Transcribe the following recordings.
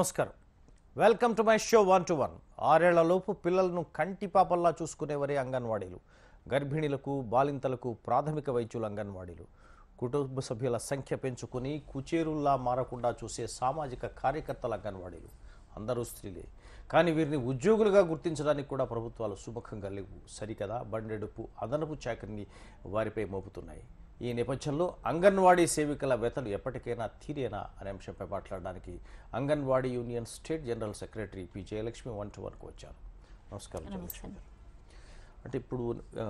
నమస్కారం. Welcome to my show 1-to-1. 6 ఏళ్లలోపు పిల్లలను కంటి పాపల్లా చూసుకునేవరే అంగన్వాడీలు. గర్భిణీలకు, బాలింతలకు ప్రాథమిక వైద్యులు అంగన్వాడీలు. కుటుంబ సభ్యుల సంఖ్య పెంచుకుని కుచేరుల్లా మారకుండా చూసే సామాజిక కార్యకర్తల అంగన్వాడీలు. అందరూ స్త్రీలే. కానీ వీరిని ఉద్యోగులుగా గుర్తించడానికి కూడా ప్రభుత్వాలు సుముఖంగా లేవు. సరికదా బండెడుపు అదనపు చాకరిని వారిపై మోపుతున్నాయి. ఈ నేపథ్యంలో అంగన్వాడీ సేవికల వేతలు ఎప్పటికైనా తీరేనా అనే అంశంపై మాట్లాడడానికి Anganwadi union state general secretary P Jayalakshmi 1-to-1కు వచ్చారు. నమస్కారం జయలక్ష్మి గారు. అంటే ఇప్పుడు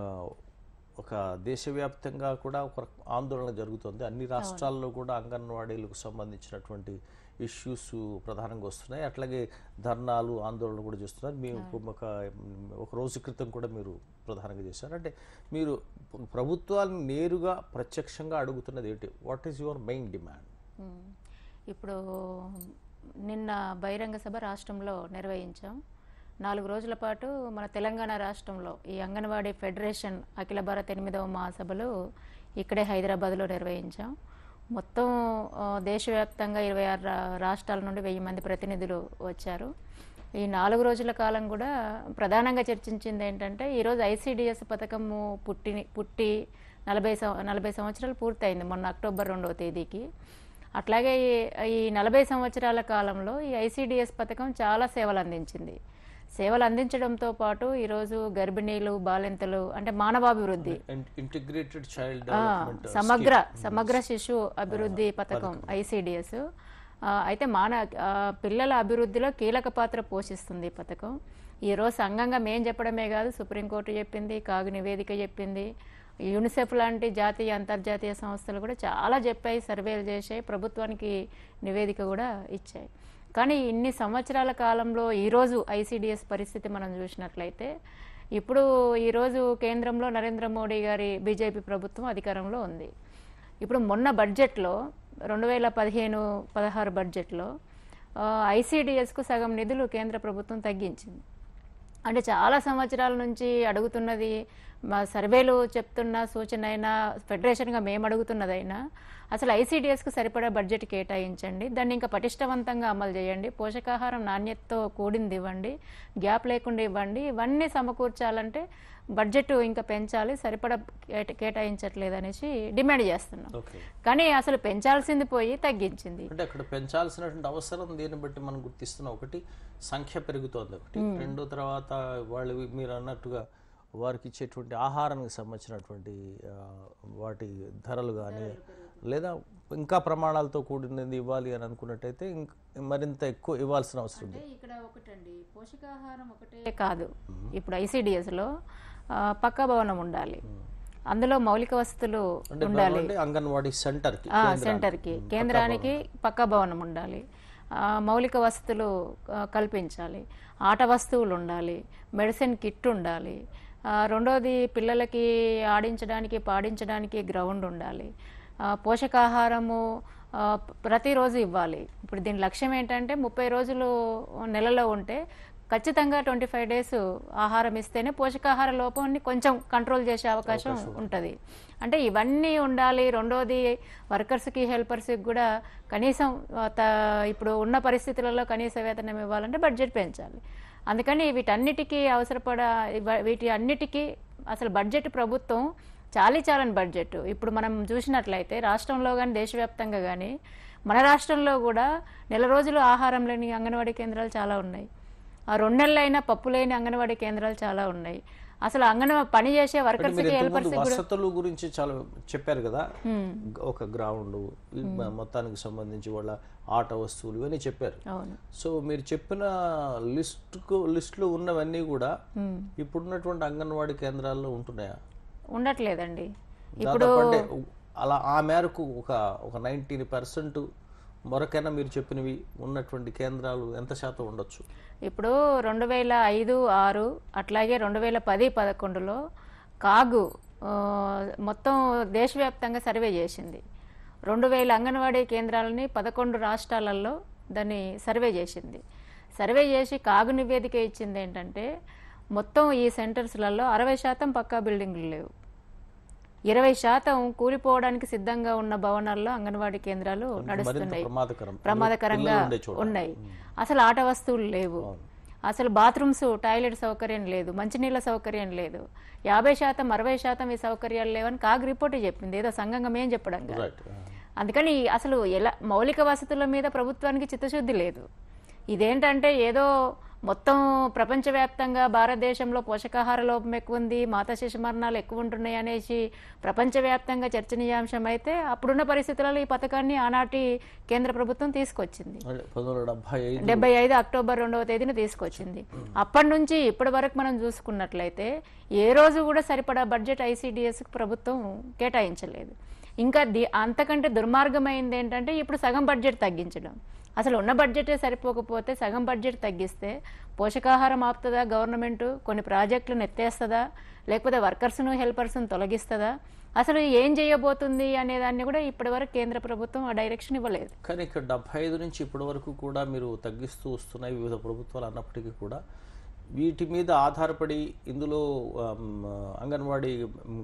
ఒక దేశవ్యాప్తంగా కూడా ఒక ఆందోళన జరుగుతుంది. అన్ని రాష్ట్రాల్లో కూడా అంగన్వాడీలకు సంబంధించినటువంటి ఇష్యూస్ ప్రధానంగా వస్తున్నాయి. అట్లాగే ధర్నాలు, ఆందోళనలు కూడా చేస్తున్నారు. మేము ఒక రోజు క్రితం కూడా మీరు ప్రధానంగా చేశారు. అంటే మీరు ప్రభుత్వాన్ని నేరుగా ప్రత్యక్షంగా అడుగుతున్నది ఏంటి? What is your main demand? ఇప్పుడు నిన్న బహిరంగ సభ రాష్ట్రంలో నిర్వహించాం. 4 రోజుల పాటు మన తెలంగాణ రాష్ట్రంలో ఈ అంగన్వాడీ ఫెడరేషన్ అఖిల భారత 8వ మహాసభలు ఇక్కడే హైదరాబాద్లో నిర్వహించాం. మొత్తం దేశవ్యాప్తంగా 26 రాష్ట్రాల నుండి 1000 మంది ప్రతినిధులు వచ్చారు. ఈ 4 రోజుల కాలం కూడా ప్రధానంగా చర్చించింది ఏంటంటే, ఈరోజు ఐసిడిఎస్ పథకము పుట్టి 40 సంవత్సరాలు పూర్తయింది మొన్న అక్టోబర్ 2వ తేదీకి. అట్లాగే ఈ 40 సంవత్సరాల కాలంలో ఈ ఐసిడిఎస్ పథకం చాలా సేవలు అందించింది. సేవలు అందించడంతో పాటు ఈరోజు గర్భిణీలు, బాలింతలు అంటే మానవాభివృద్ధి ఇంటిగ్రేటెడ్ చైల్డ్ సమగ్ర శిశు అభివృద్ధి పథకం ఐసిడిఎస్ అయితే పిల్లల అభివృద్ధిలో కీలక పాత్ర పోషిస్తుంది ఈ పథకం. ఈరోజు సంఘంగా మేం చెప్పడమే కాదు, సుప్రీంకోర్టు చెప్పింది, కాగు నివేదిక చెప్పింది, యూనిసెఫ్ లాంటి జాతీయ అంతర్జాతీయ సంస్థలు కూడా చాలా చెప్పాయి, సర్వేలు చేశాయి, ప్రభుత్వానికి నివేదిక కూడా ఇచ్చాయి. కానీ ఇన్ని సంవత్సరాల కాలంలో ఈరోజు ఐసిడిఎస్ పరిస్థితి మనం చూసినట్లయితే, ఇప్పుడు ఈరోజు కేంద్రంలో నరేంద్ర మోడీ గారి బీజేపీ ప్రభుత్వం అధికారంలో ఉంది. ఇప్పుడు మొన్న బడ్జెట్లో 2015-16 బడ్జెట్లో ఐసిడిఎస్కు సగం నిధులు కేంద్ర ప్రభుత్వం తగ్గించింది. అంటే చాలా సంవత్సరాల నుంచి అడుగుతున్నది, మా సర్వేలు చెప్తున్న సూచన అయినా, ఫెడరేషన్గా మేము అడుగుతున్నదైనా అసలు ఐసిడిఎస్కు సరిపడా బడ్జెట్ కేటాయించండి, దాన్ని ఇంకా పటిష్టవంతంగా అమలు చేయండి, పోషకాహారం నాణ్యతతో కూడింది ఇవ్వండి, గ్యాప్ లేకుండా ఇవ్వండి. ఇవన్నీ సమకూర్చాలంటే బడ్జెట్ ఇంకా పెంచాలి, సరిపడా కేటాయించట్లేదు అనేసి డిమాండ్ చేస్తున్నాం. కానీ అసలు పెంచాల్సింది పోయి తగ్గించింది. అంటే అక్కడ పెంచాల్సినటువంటి అవసరం దీన్ని బట్టి మనం గుర్తిస్తున్నాం. ఒకటి, సంఖ్య పెరుగుతోంది. ఒకటి, రెండో తర్వాత వాళ్ళు మీరు అన్నట్టుగా వారికి ఇచ్చేటువంటి ఆహారానికి సంబంధించినటువంటి వాటి ధరలు కానీ, లేదా ఇంకా ప్రమాణాలతో కూడినది ఇవ్వాలి అని అనుకున్నట్టయితే మరింత ఎక్కువ ఇవ్వాల్సిన అవసరం ఉంది. ఇక్కడ ఒకటండి, పోషకాహారం ఒకటే కాదు, ఇప్పుడు ఐసిడిఎస్లో పక్కా భవనం ఉండాలి, అందులో మౌలిక వసతులు ఉండాలి, అంగన్వాడీ సెంటర్కి కేంద్రానికి పక్కా భవనం ఉండాలి, మౌలిక వసతులు కల్పించాలి, ఆట వస్తువులు ఉండాలి, మెడిసిన్ కిట్ ఉండాలి, రెండోది పిల్లలకి ఆడించడానికి పాడించడానికి గ్రౌండ్ ఉండాలి, పోషకాహారము ప్రతిరోజు ఇవ్వాలి. ఇప్పుడు దీని లక్ష్యం ఏంటంటే 30 రోజులు నెలలో ఉంటే ఖచ్చితంగా 25 డేస్ ఆహారం ఇస్తేనే పోషకాహార లోపాన్ని కొంచెం కంట్రోల్ చేసే అవకాశం ఉంటుంది. అంటే ఇవన్నీ ఉండాలి. రెండోది వర్కర్స్కి, హెల్పర్స్కి కూడా కనీసం ఇప్పుడు ఉన్న పరిస్థితులలో కనీస వేతనం ఇవ్వాలంటే బడ్జెట్ పెంచాలి. అందుకని వీటి అన్నిటికీ అసలు బడ్జెట్ ప్రభుత్వం చాలని బడ్జెట్. ఇప్పుడు మనం చూసినట్లయితే రాష్ట్రంలో కానీ, దేశవ్యాప్తంగా కానీ, మన రాష్ట్రంలో కూడా నెల రోజులు ఆహారం లేని అంగన్వాడీ కేంద్రాలు చాలా ఉన్నాయి. 2 నెలలైనా పప్పు లేని అంగన్వాడీ కేంద్రాలు చాలా ఉన్నాయి. అసలు పని చేసే వర్కర్స్కి, హెల్పర్స్కి వసతుల గురించి చాలా చెప్పారు కదా. ఒక గ్రౌండ్, మొత్తానికి సంబంధించి వాళ్ళ ఆట వస్తువులు ఇవన్నీ చెప్పారు. సో మీరు చెప్పిన లిస్టులో ఉన్నవన్నీ కూడా ఇప్పుడున్నటువంటి అంగన్వాడీ కేంద్రాల్లో ఉంటున్నాయా? ఉండట్లేదండి. ఇప్పుడు అలా ఆ మేరకు ఒక 90% మరొకైనా మీరు చెప్పినవి ఉన్నటువంటి కేంద్రాలు ఎంత శాతం ఉండొచ్చు? ఇప్పుడు 2005-06 అట్లాగే 2010-11లో కాగు మొత్తం దేశవ్యాప్తంగా సర్వే చేసింది. 2000 అంగన్వాడీ కేంద్రాలని 11 రాష్ట్రాలలో దాన్ని సర్వే చేసింది. సర్వే చేసి కాగు నివేదిక ఇచ్చింది ఏంటంటే, మొత్తం ఈ సెంటర్స్లలో 60% పక్కా బిల్డింగ్లు లేవు. 20% కూలిపోవడానికి సిద్ధంగా ఉన్న భవనాల్లో అంగన్వాడీ కేంద్రాలు నడుస్తున్నాయి. ప్రమాదకరంగా ఉన్నాయి. అసలు ఆట వస్తువులు లేవు, అసలు బాత్రూమ్స్ టాయిలెట్ సౌకర్యం లేదు, మంచినీళ్ళ సౌకర్యం లేదు. 50%, 60% ఈ సౌకర్యాలు లేవని కాగ్ రిపోర్ట్ చెప్పింది, ఏదో సంఘంగా ఏం చెప్పడం కాదు. అందుకని అసలు ఎలా మౌలిక వసతుల మీద ప్రభుత్వానికి చిత్తశుద్ధి లేదు. ఇదేంటంటే ఏదో మొత్తం ప్రపంచవ్యాప్తంగా భారతదేశంలో పోషకాహార లోపం ఎక్కువ ఉంది, మాతా శిశు మరణాలు ఎక్కువ ఉంటున్నాయి అనేసి ప్రపంచవ్యాప్తంగా చర్చనీయాంశం అయితే అప్పుడున్న పరిస్థితులలో ఈ పథకాన్ని ఆనాటి కేంద్ర ప్రభుత్వం తీసుకొచ్చింది. 1975 అక్టోబర్ 2వ తేదీన తీసుకొచ్చింది. అప్పటి నుంచి ఇప్పటి వరకు మనం చూసుకున్నట్లయితే ఏ రోజు కూడా సరిపడా బడ్జెట్ ఐసిడిఎస్కి ప్రభుత్వం కేటాయించలేదు. ఇంకా అంతకంటే దుర్మార్గమైంది ఏంటంటే ఇప్పుడు సగం బడ్జెట్ తగ్గించడం. అసలు ఉన్న బడ్జెటే సరిపోకపోతే సగం బడ్జెట్ తగ్గిస్తే పోషకాహారం ఆపుతుందా గవర్నమెంట్, కొన్ని ప్రాజెక్టులను ఎత్తేస్తుందా, లేకపోతే వర్కర్స్ను హెల్పర్స్ను తొలగిస్తుందా, అసలు ఏం చేయబోతుంది అనే దాన్ని కూడా ఇప్పటి వరకు కేంద్ర ప్రభుత్వం ఆ డైరెక్షన్ ఇవ్వలేదు. కానీ ఇక్కడ 75 నుంచి ఇప్పటి వరకు కూడా మీరు తగ్గిస్తూ వస్తున్నాయి వివిధ ప్రభుత్వాలు అన్నప్పటికీ కూడా వీటి మీద ఆధారపడి ఇందులో అంగన్వాడీ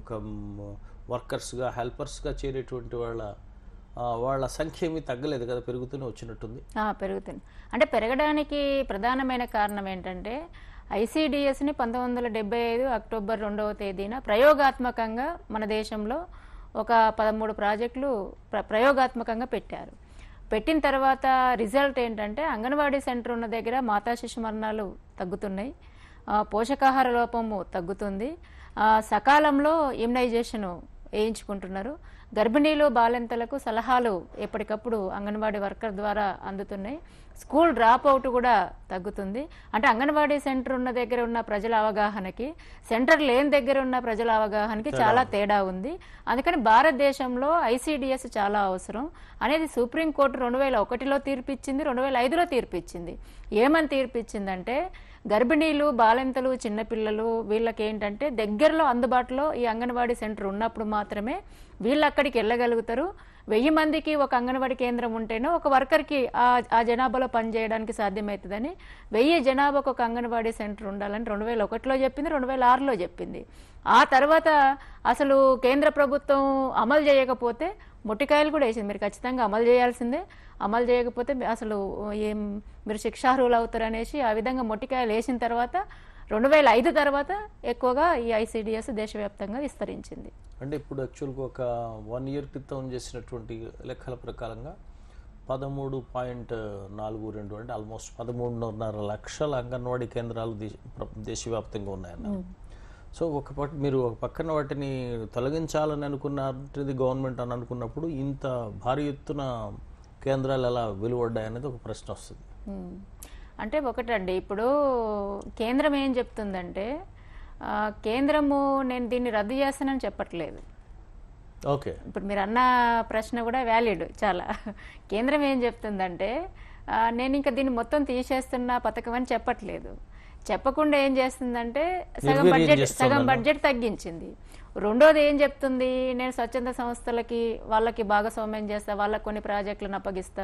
వర్కర్స్గా హెల్పర్స్గా చేరేటువంటి వాళ్ళ సంఖ్య ఏమీ తగ్గలేదు కదా, పెరుగుతూనే వచ్చినట్టుంది. పెరుగుతుంది. అంటే పెరగడానికి ప్రధానమైన కారణం ఏంటంటే ఐసిడిఎస్ని 1975 అక్టోబర్ 2వ తేదీన ప్రయోగాత్మకంగా మన దేశంలో ఒక 13 ప్రాజెక్టులు ప్రయోగాత్మకంగా పెట్టారు. పెట్టిన తర్వాత రిజల్ట్ ఏంటంటే అంగన్వాడీ సెంటర్ ఉన్న దగ్గర మాతా శిశు మరణాలు తగ్గుతున్నాయి, పోషకాహార లోపము తగ్గుతుంది, సకాలంలో ఇమ్యునైజేషన్ వేయించుకుంటున్నారు, గర్భిణీలు బాలింతలకు సలహాలు ఎప్పటికప్పుడు అంగన్వాడీ వర్కర్ ద్వారా అందుతున్నాయి, స్కూల్ డ్రాప్ అవుట్ కూడా తగ్గుతుంది. అంటే అంగన్వాడీ సెంటర్ ఉన్న దగ్గర ఉన్న ప్రజల అవగాహనకి సెంటర్ లేని దగ్గర ఉన్న ప్రజల అవగాహనకి చాలా తేడా ఉంది. అందుకని భారతదేశంలో ఐసిడిఎస్ చాలా అవసరం అనేది సుప్రీంకోర్టు 2001లో తీర్పిచ్చింది, 2005లో తీర్పిచ్చింది. ఏమని తీర్పిచ్చిందంటే గర్భిణీలు బాలింతలు చిన్నపిల్లలు వీళ్ళకి ఏంటంటే దగ్గరలో అందుబాటులో ఈ అంగన్వాడీ సెంటర్ ఉన్నప్పుడు మాత్రమే వీళ్ళు అక్కడికి వెళ్ళగలుగుతారు. 1000 మందికి ఒక అంగన్వాడీ కేంద్రం ఉంటేనే ఒక వర్కర్కి ఆ జనాభాలో పనిచేయడానికి సాధ్యమవుతుందని 1000 జనాభాకు ఒక అంగన్వాడీ సెంటర్ ఉండాలని 2001లో చెప్పింది, 2006లో చెప్పింది. ఆ తర్వాత అసలు కేంద్ర ప్రభుత్వం అమలు చేయకపోతే మొట్టికాయలు కూడా వేసింది, మీరు ఖచ్చితంగా అమలు చేయాల్సిందే, అమలు చేయకపోతే అసలు మీరు శిక్షార్హులు అవుతారు అనేసి ఆ విధంగా మొట్టికాయలు వేసిన తర్వాత 2005 తర్వాత ఎక్కువగా ఈ ఐసిడిఎస్ దేశవ్యాప్తంగా విస్తరించింది. అంటే ఇప్పుడు యాక్చువల్గా ఒక 1 ఇయర్ క్రితం చేసినటువంటి లెక్కల ప్రకారంగా 13.42 అంటే ఆల్మోస్ట్ 13.5 లక్షల అంగన్వాడీ కేంద్రాలు దేశవ్యాప్తంగా ఉన్నాయన్న. సో మీరు ఒక పక్కన వాటిని తొలగించాలని అనుకున్నది గవర్నమెంట్ అని అనుకున్నప్పుడు ఇంత భారీ ఎత్తున కేంద్రాలు ఎలా వెలువడ్డాయి అనేది ఒక ప్రశ్న వస్తుంది. అంటే ఒకటండి, ఇప్పుడు కేంద్రం ఏం చెప్తుందంటే కేంద్రము నేను దీన్ని రద్దు చేస్తానని చెప్పట్లేదు. ఓకే, ఇప్పుడు మీరు అన్న ప్రశ్న కూడా వ్యాలిడ్ చాలా. కేంద్రం ఏం చెప్తుందంటే నేను ఇంకా దీన్ని మొత్తం తీసేస్తున్న పథకం అని చెప్పట్లేదు. చెప్పకుండా ఏం చేస్తుందంటే సగం బడ్జెట్ తగ్గించింది. రెండోది ఏం చెప్తుంది, నేను స్వచ్ఛంద సంస్థలకి వాళ్ళకి భాగస్వామ్యం చేస్తా, వాళ్ళకి కొన్ని ప్రాజెక్టులను అప్పగిస్తా,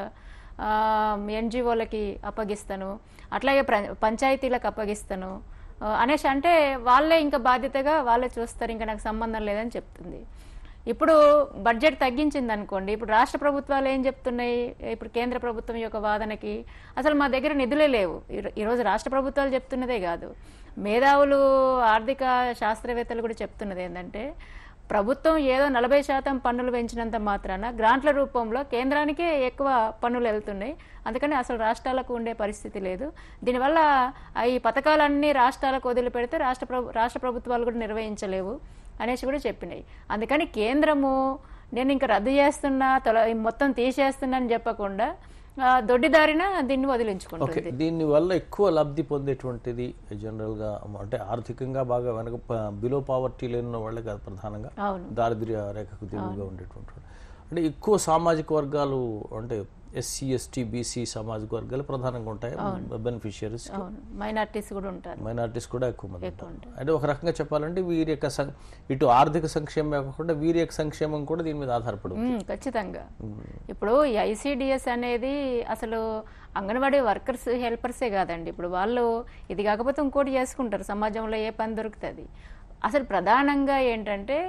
ఎన్జిఓలకి అప్పగిస్తాను, అట్లాగే పంచాయతీలకు అప్పగిస్తాను అనేసి, అంటే వాళ్ళే ఇంకా బాధ్యతగా వాళ్ళే చూస్తారు, ఇంకా నాకు సంబంధం లేదని చెప్తుంది. ఇప్పుడు బడ్జెట్ తగ్గించింది అనుకోండి, ఇప్పుడు రాష్ట్ర ప్రభుత్వాలు ఏం చెప్తున్నాయి, ఇప్పుడు కేంద్ర ప్రభుత్వం యొక్క వాదనకి అసలు మా దగ్గర నిధులే లేవు. ఈరోజు రాష్ట్ర ప్రభుత్వాలు చెప్తున్నదే కాదు, మేధావులు ఆర్థిక శాస్త్రవేత్తలు కూడా చెప్తున్నది ఏంటంటే ప్రభుత్వం ఏదో 40% పన్నులు పెంచినంత మాత్రాన గ్రాంట్ల రూపంలో కేంద్రానికే ఎక్కువ పన్నులు వెళ్తున్నాయి, అందుకని అసలు రాష్ట్రాలకు ఉండే పరిస్థితి లేదు. దీనివల్ల ఈ పథకాలన్నీ రాష్ట్రాలకు వదిలిపెడితే రాష్ట్ర ప్రభుత్వాలు కూడా నిర్వహించలేవు అనేసి కూడా చెప్పినాయి. అందుకని కేంద్రము నేను ఇంకా రద్దు చేస్తున్నా మొత్తం తీసేస్తున్నా అని చెప్పకుండా దొడ్డిదారిన దీన్ని వదిలించుకుంటుంది. దీనివల్ల ఎక్కువ లబ్ధి పొందేటువంటిది జనరల్గా అంటే ఆర్థికంగా బాగా వెనక బిలో పావర్టీ లేని వాళ్ళే కాదు, ప్రధానంగా దారిద్ర్య రేఖకు దిగువగా ఉండేటువంటి అంటే ఎక్కువ సామాజిక వర్గాలు అంటే ఎస్సీ ఎస్టీ బీసీ సామాజిక వర్గాలు ప్రధానంగా ఉంటాయి బెనిఫిషియరీస్. మైనార్టీస్ కూడా ఉంటారు, మైనార్టీస్ కూడా ఎక్కువ మంది ఉంటారు. అంటే ఒక రకంగా చెప్పాలంటే వీరి యొక్క ఇటు ఆర్థిక సంక్షేమం కాకుండా వీరి యొక్క సంక్షేమం కూడా దీని మీద ఆధారపడి ఖచ్చితంగా. ఇప్పుడు ఈ ఐసిడిఎస్ అనేది అసలు అంగన్వాడీ వర్కర్స్ హెల్పర్సే కాదండి, ఇప్పుడు వాళ్ళు ఇది కాకపోతే ఇంకోటి చేసుకుంటారు, సమాజంలో ఏ పని దొరుకుతుంది. అసలు ప్రధానంగా ఏంటంటే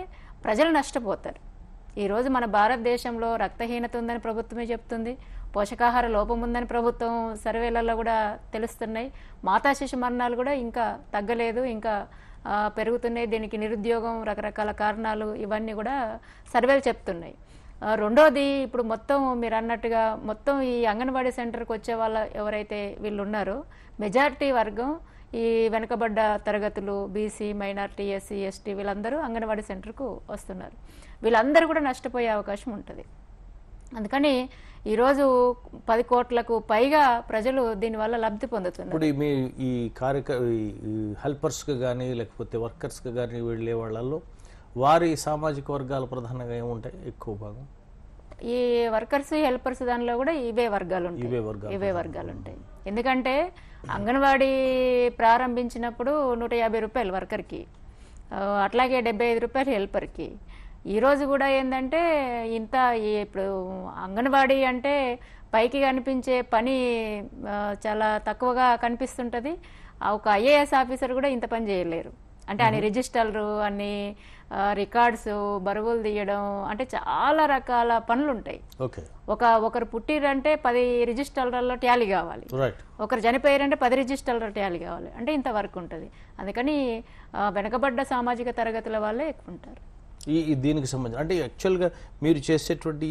ప్రజలు నష్టపోతారు. ఈరోజు మన భారతదేశంలో రక్తహీనత ఉందని ప్రభుత్వమే చెప్తుంది, పోషకాహార లోపం ఉందని ప్రభుత్వం సర్వేలలో కూడా తెలుస్తున్నాయి, మాతా శిశు మరణాలు కూడా ఇంకా తగ్గలేదు, ఇంకా పెరుగుతున్నాయి. దీనికి నిరుద్యోగం, రకరకాల కారణాలు ఇవన్నీ కూడా సర్వేలు చెప్తున్నాయి. రెండోది, ఇప్పుడు మొత్తం మీరు అన్నట్టుగా మొత్తం ఈ అంగన్వాడీ సెంటర్కి వచ్చే వాళ్ళ ఎవరైతే వీళ్ళు ఉన్నారో మెజారిటీ వర్గం ఈ వెనుకబడ్డ తరగతులు, బీసీ, మైనారిటీ, ఎస్సీ, ఎస్టీ వీళ్ళందరూ అంగన్వాడీ సెంటర్కు వస్తున్నారు. వీళ్ళందరూ కూడా నష్టపోయే అవకాశం ఉంటుంది. అందుకని ఈరోజు 10 కోట్లకు పైగా ప్రజలు దీనివల్ల లబ్ధి పొందుతున్నారు. ఇప్పుడు మీ ఈ హెల్పర్స్కి కానీ లేకపోతే వర్కర్స్కి కానీ వెళ్ళే వాళ్ళల్లో వారి సామాజిక వర్గాలు ప్రధానంగా ఏముంటాయి? ఎక్కువ భాగం ఈ వర్కర్స్, హెల్పర్స్ దానిలో కూడా ఇవే వర్గాలు ఉంటాయి. ఎందుకంటే అంగన్వాడీ ప్రారంభించినప్పుడు 150 రూపాయలు వర్కర్కి, అట్లాగే 75 రూపాయలు హెల్పర్కి. ఈరోజు కూడా ఏంటంటే ఇప్పుడు అంగన్వాడీ అంటే పైకి కనిపించే పని చాలా తక్కువగా కనిపిస్తుంటుంది. ఒక ఐఏఎస్ ఆఫీసర్ కూడా ఇంత పని చేయలేరు. అంటే అన్ని రిజిస్టర్లు, అన్ని రికార్డ్స్, బరువులు తీయడం, అంటే చాలా రకాల పనులు ఉంటాయి. ఒకరు పుట్టిరంటే 10 రిజిస్టర్లలో ట్యాలీ కావాలి, ఒకరు చనిపోయారంటే 10 రిజిస్టర్లలో ట్యాలీ కావాలి, అంటే ఇంత వర్క్ ఉంటుంది. అందుకని వెనకబడ్డ సామాజిక తరగతుల వాళ్ళే ఎక్కువ ఉంటారు. దీనికి సంబంధించి అంటే యాక్చువల్గా మీరు చేసేటువంటి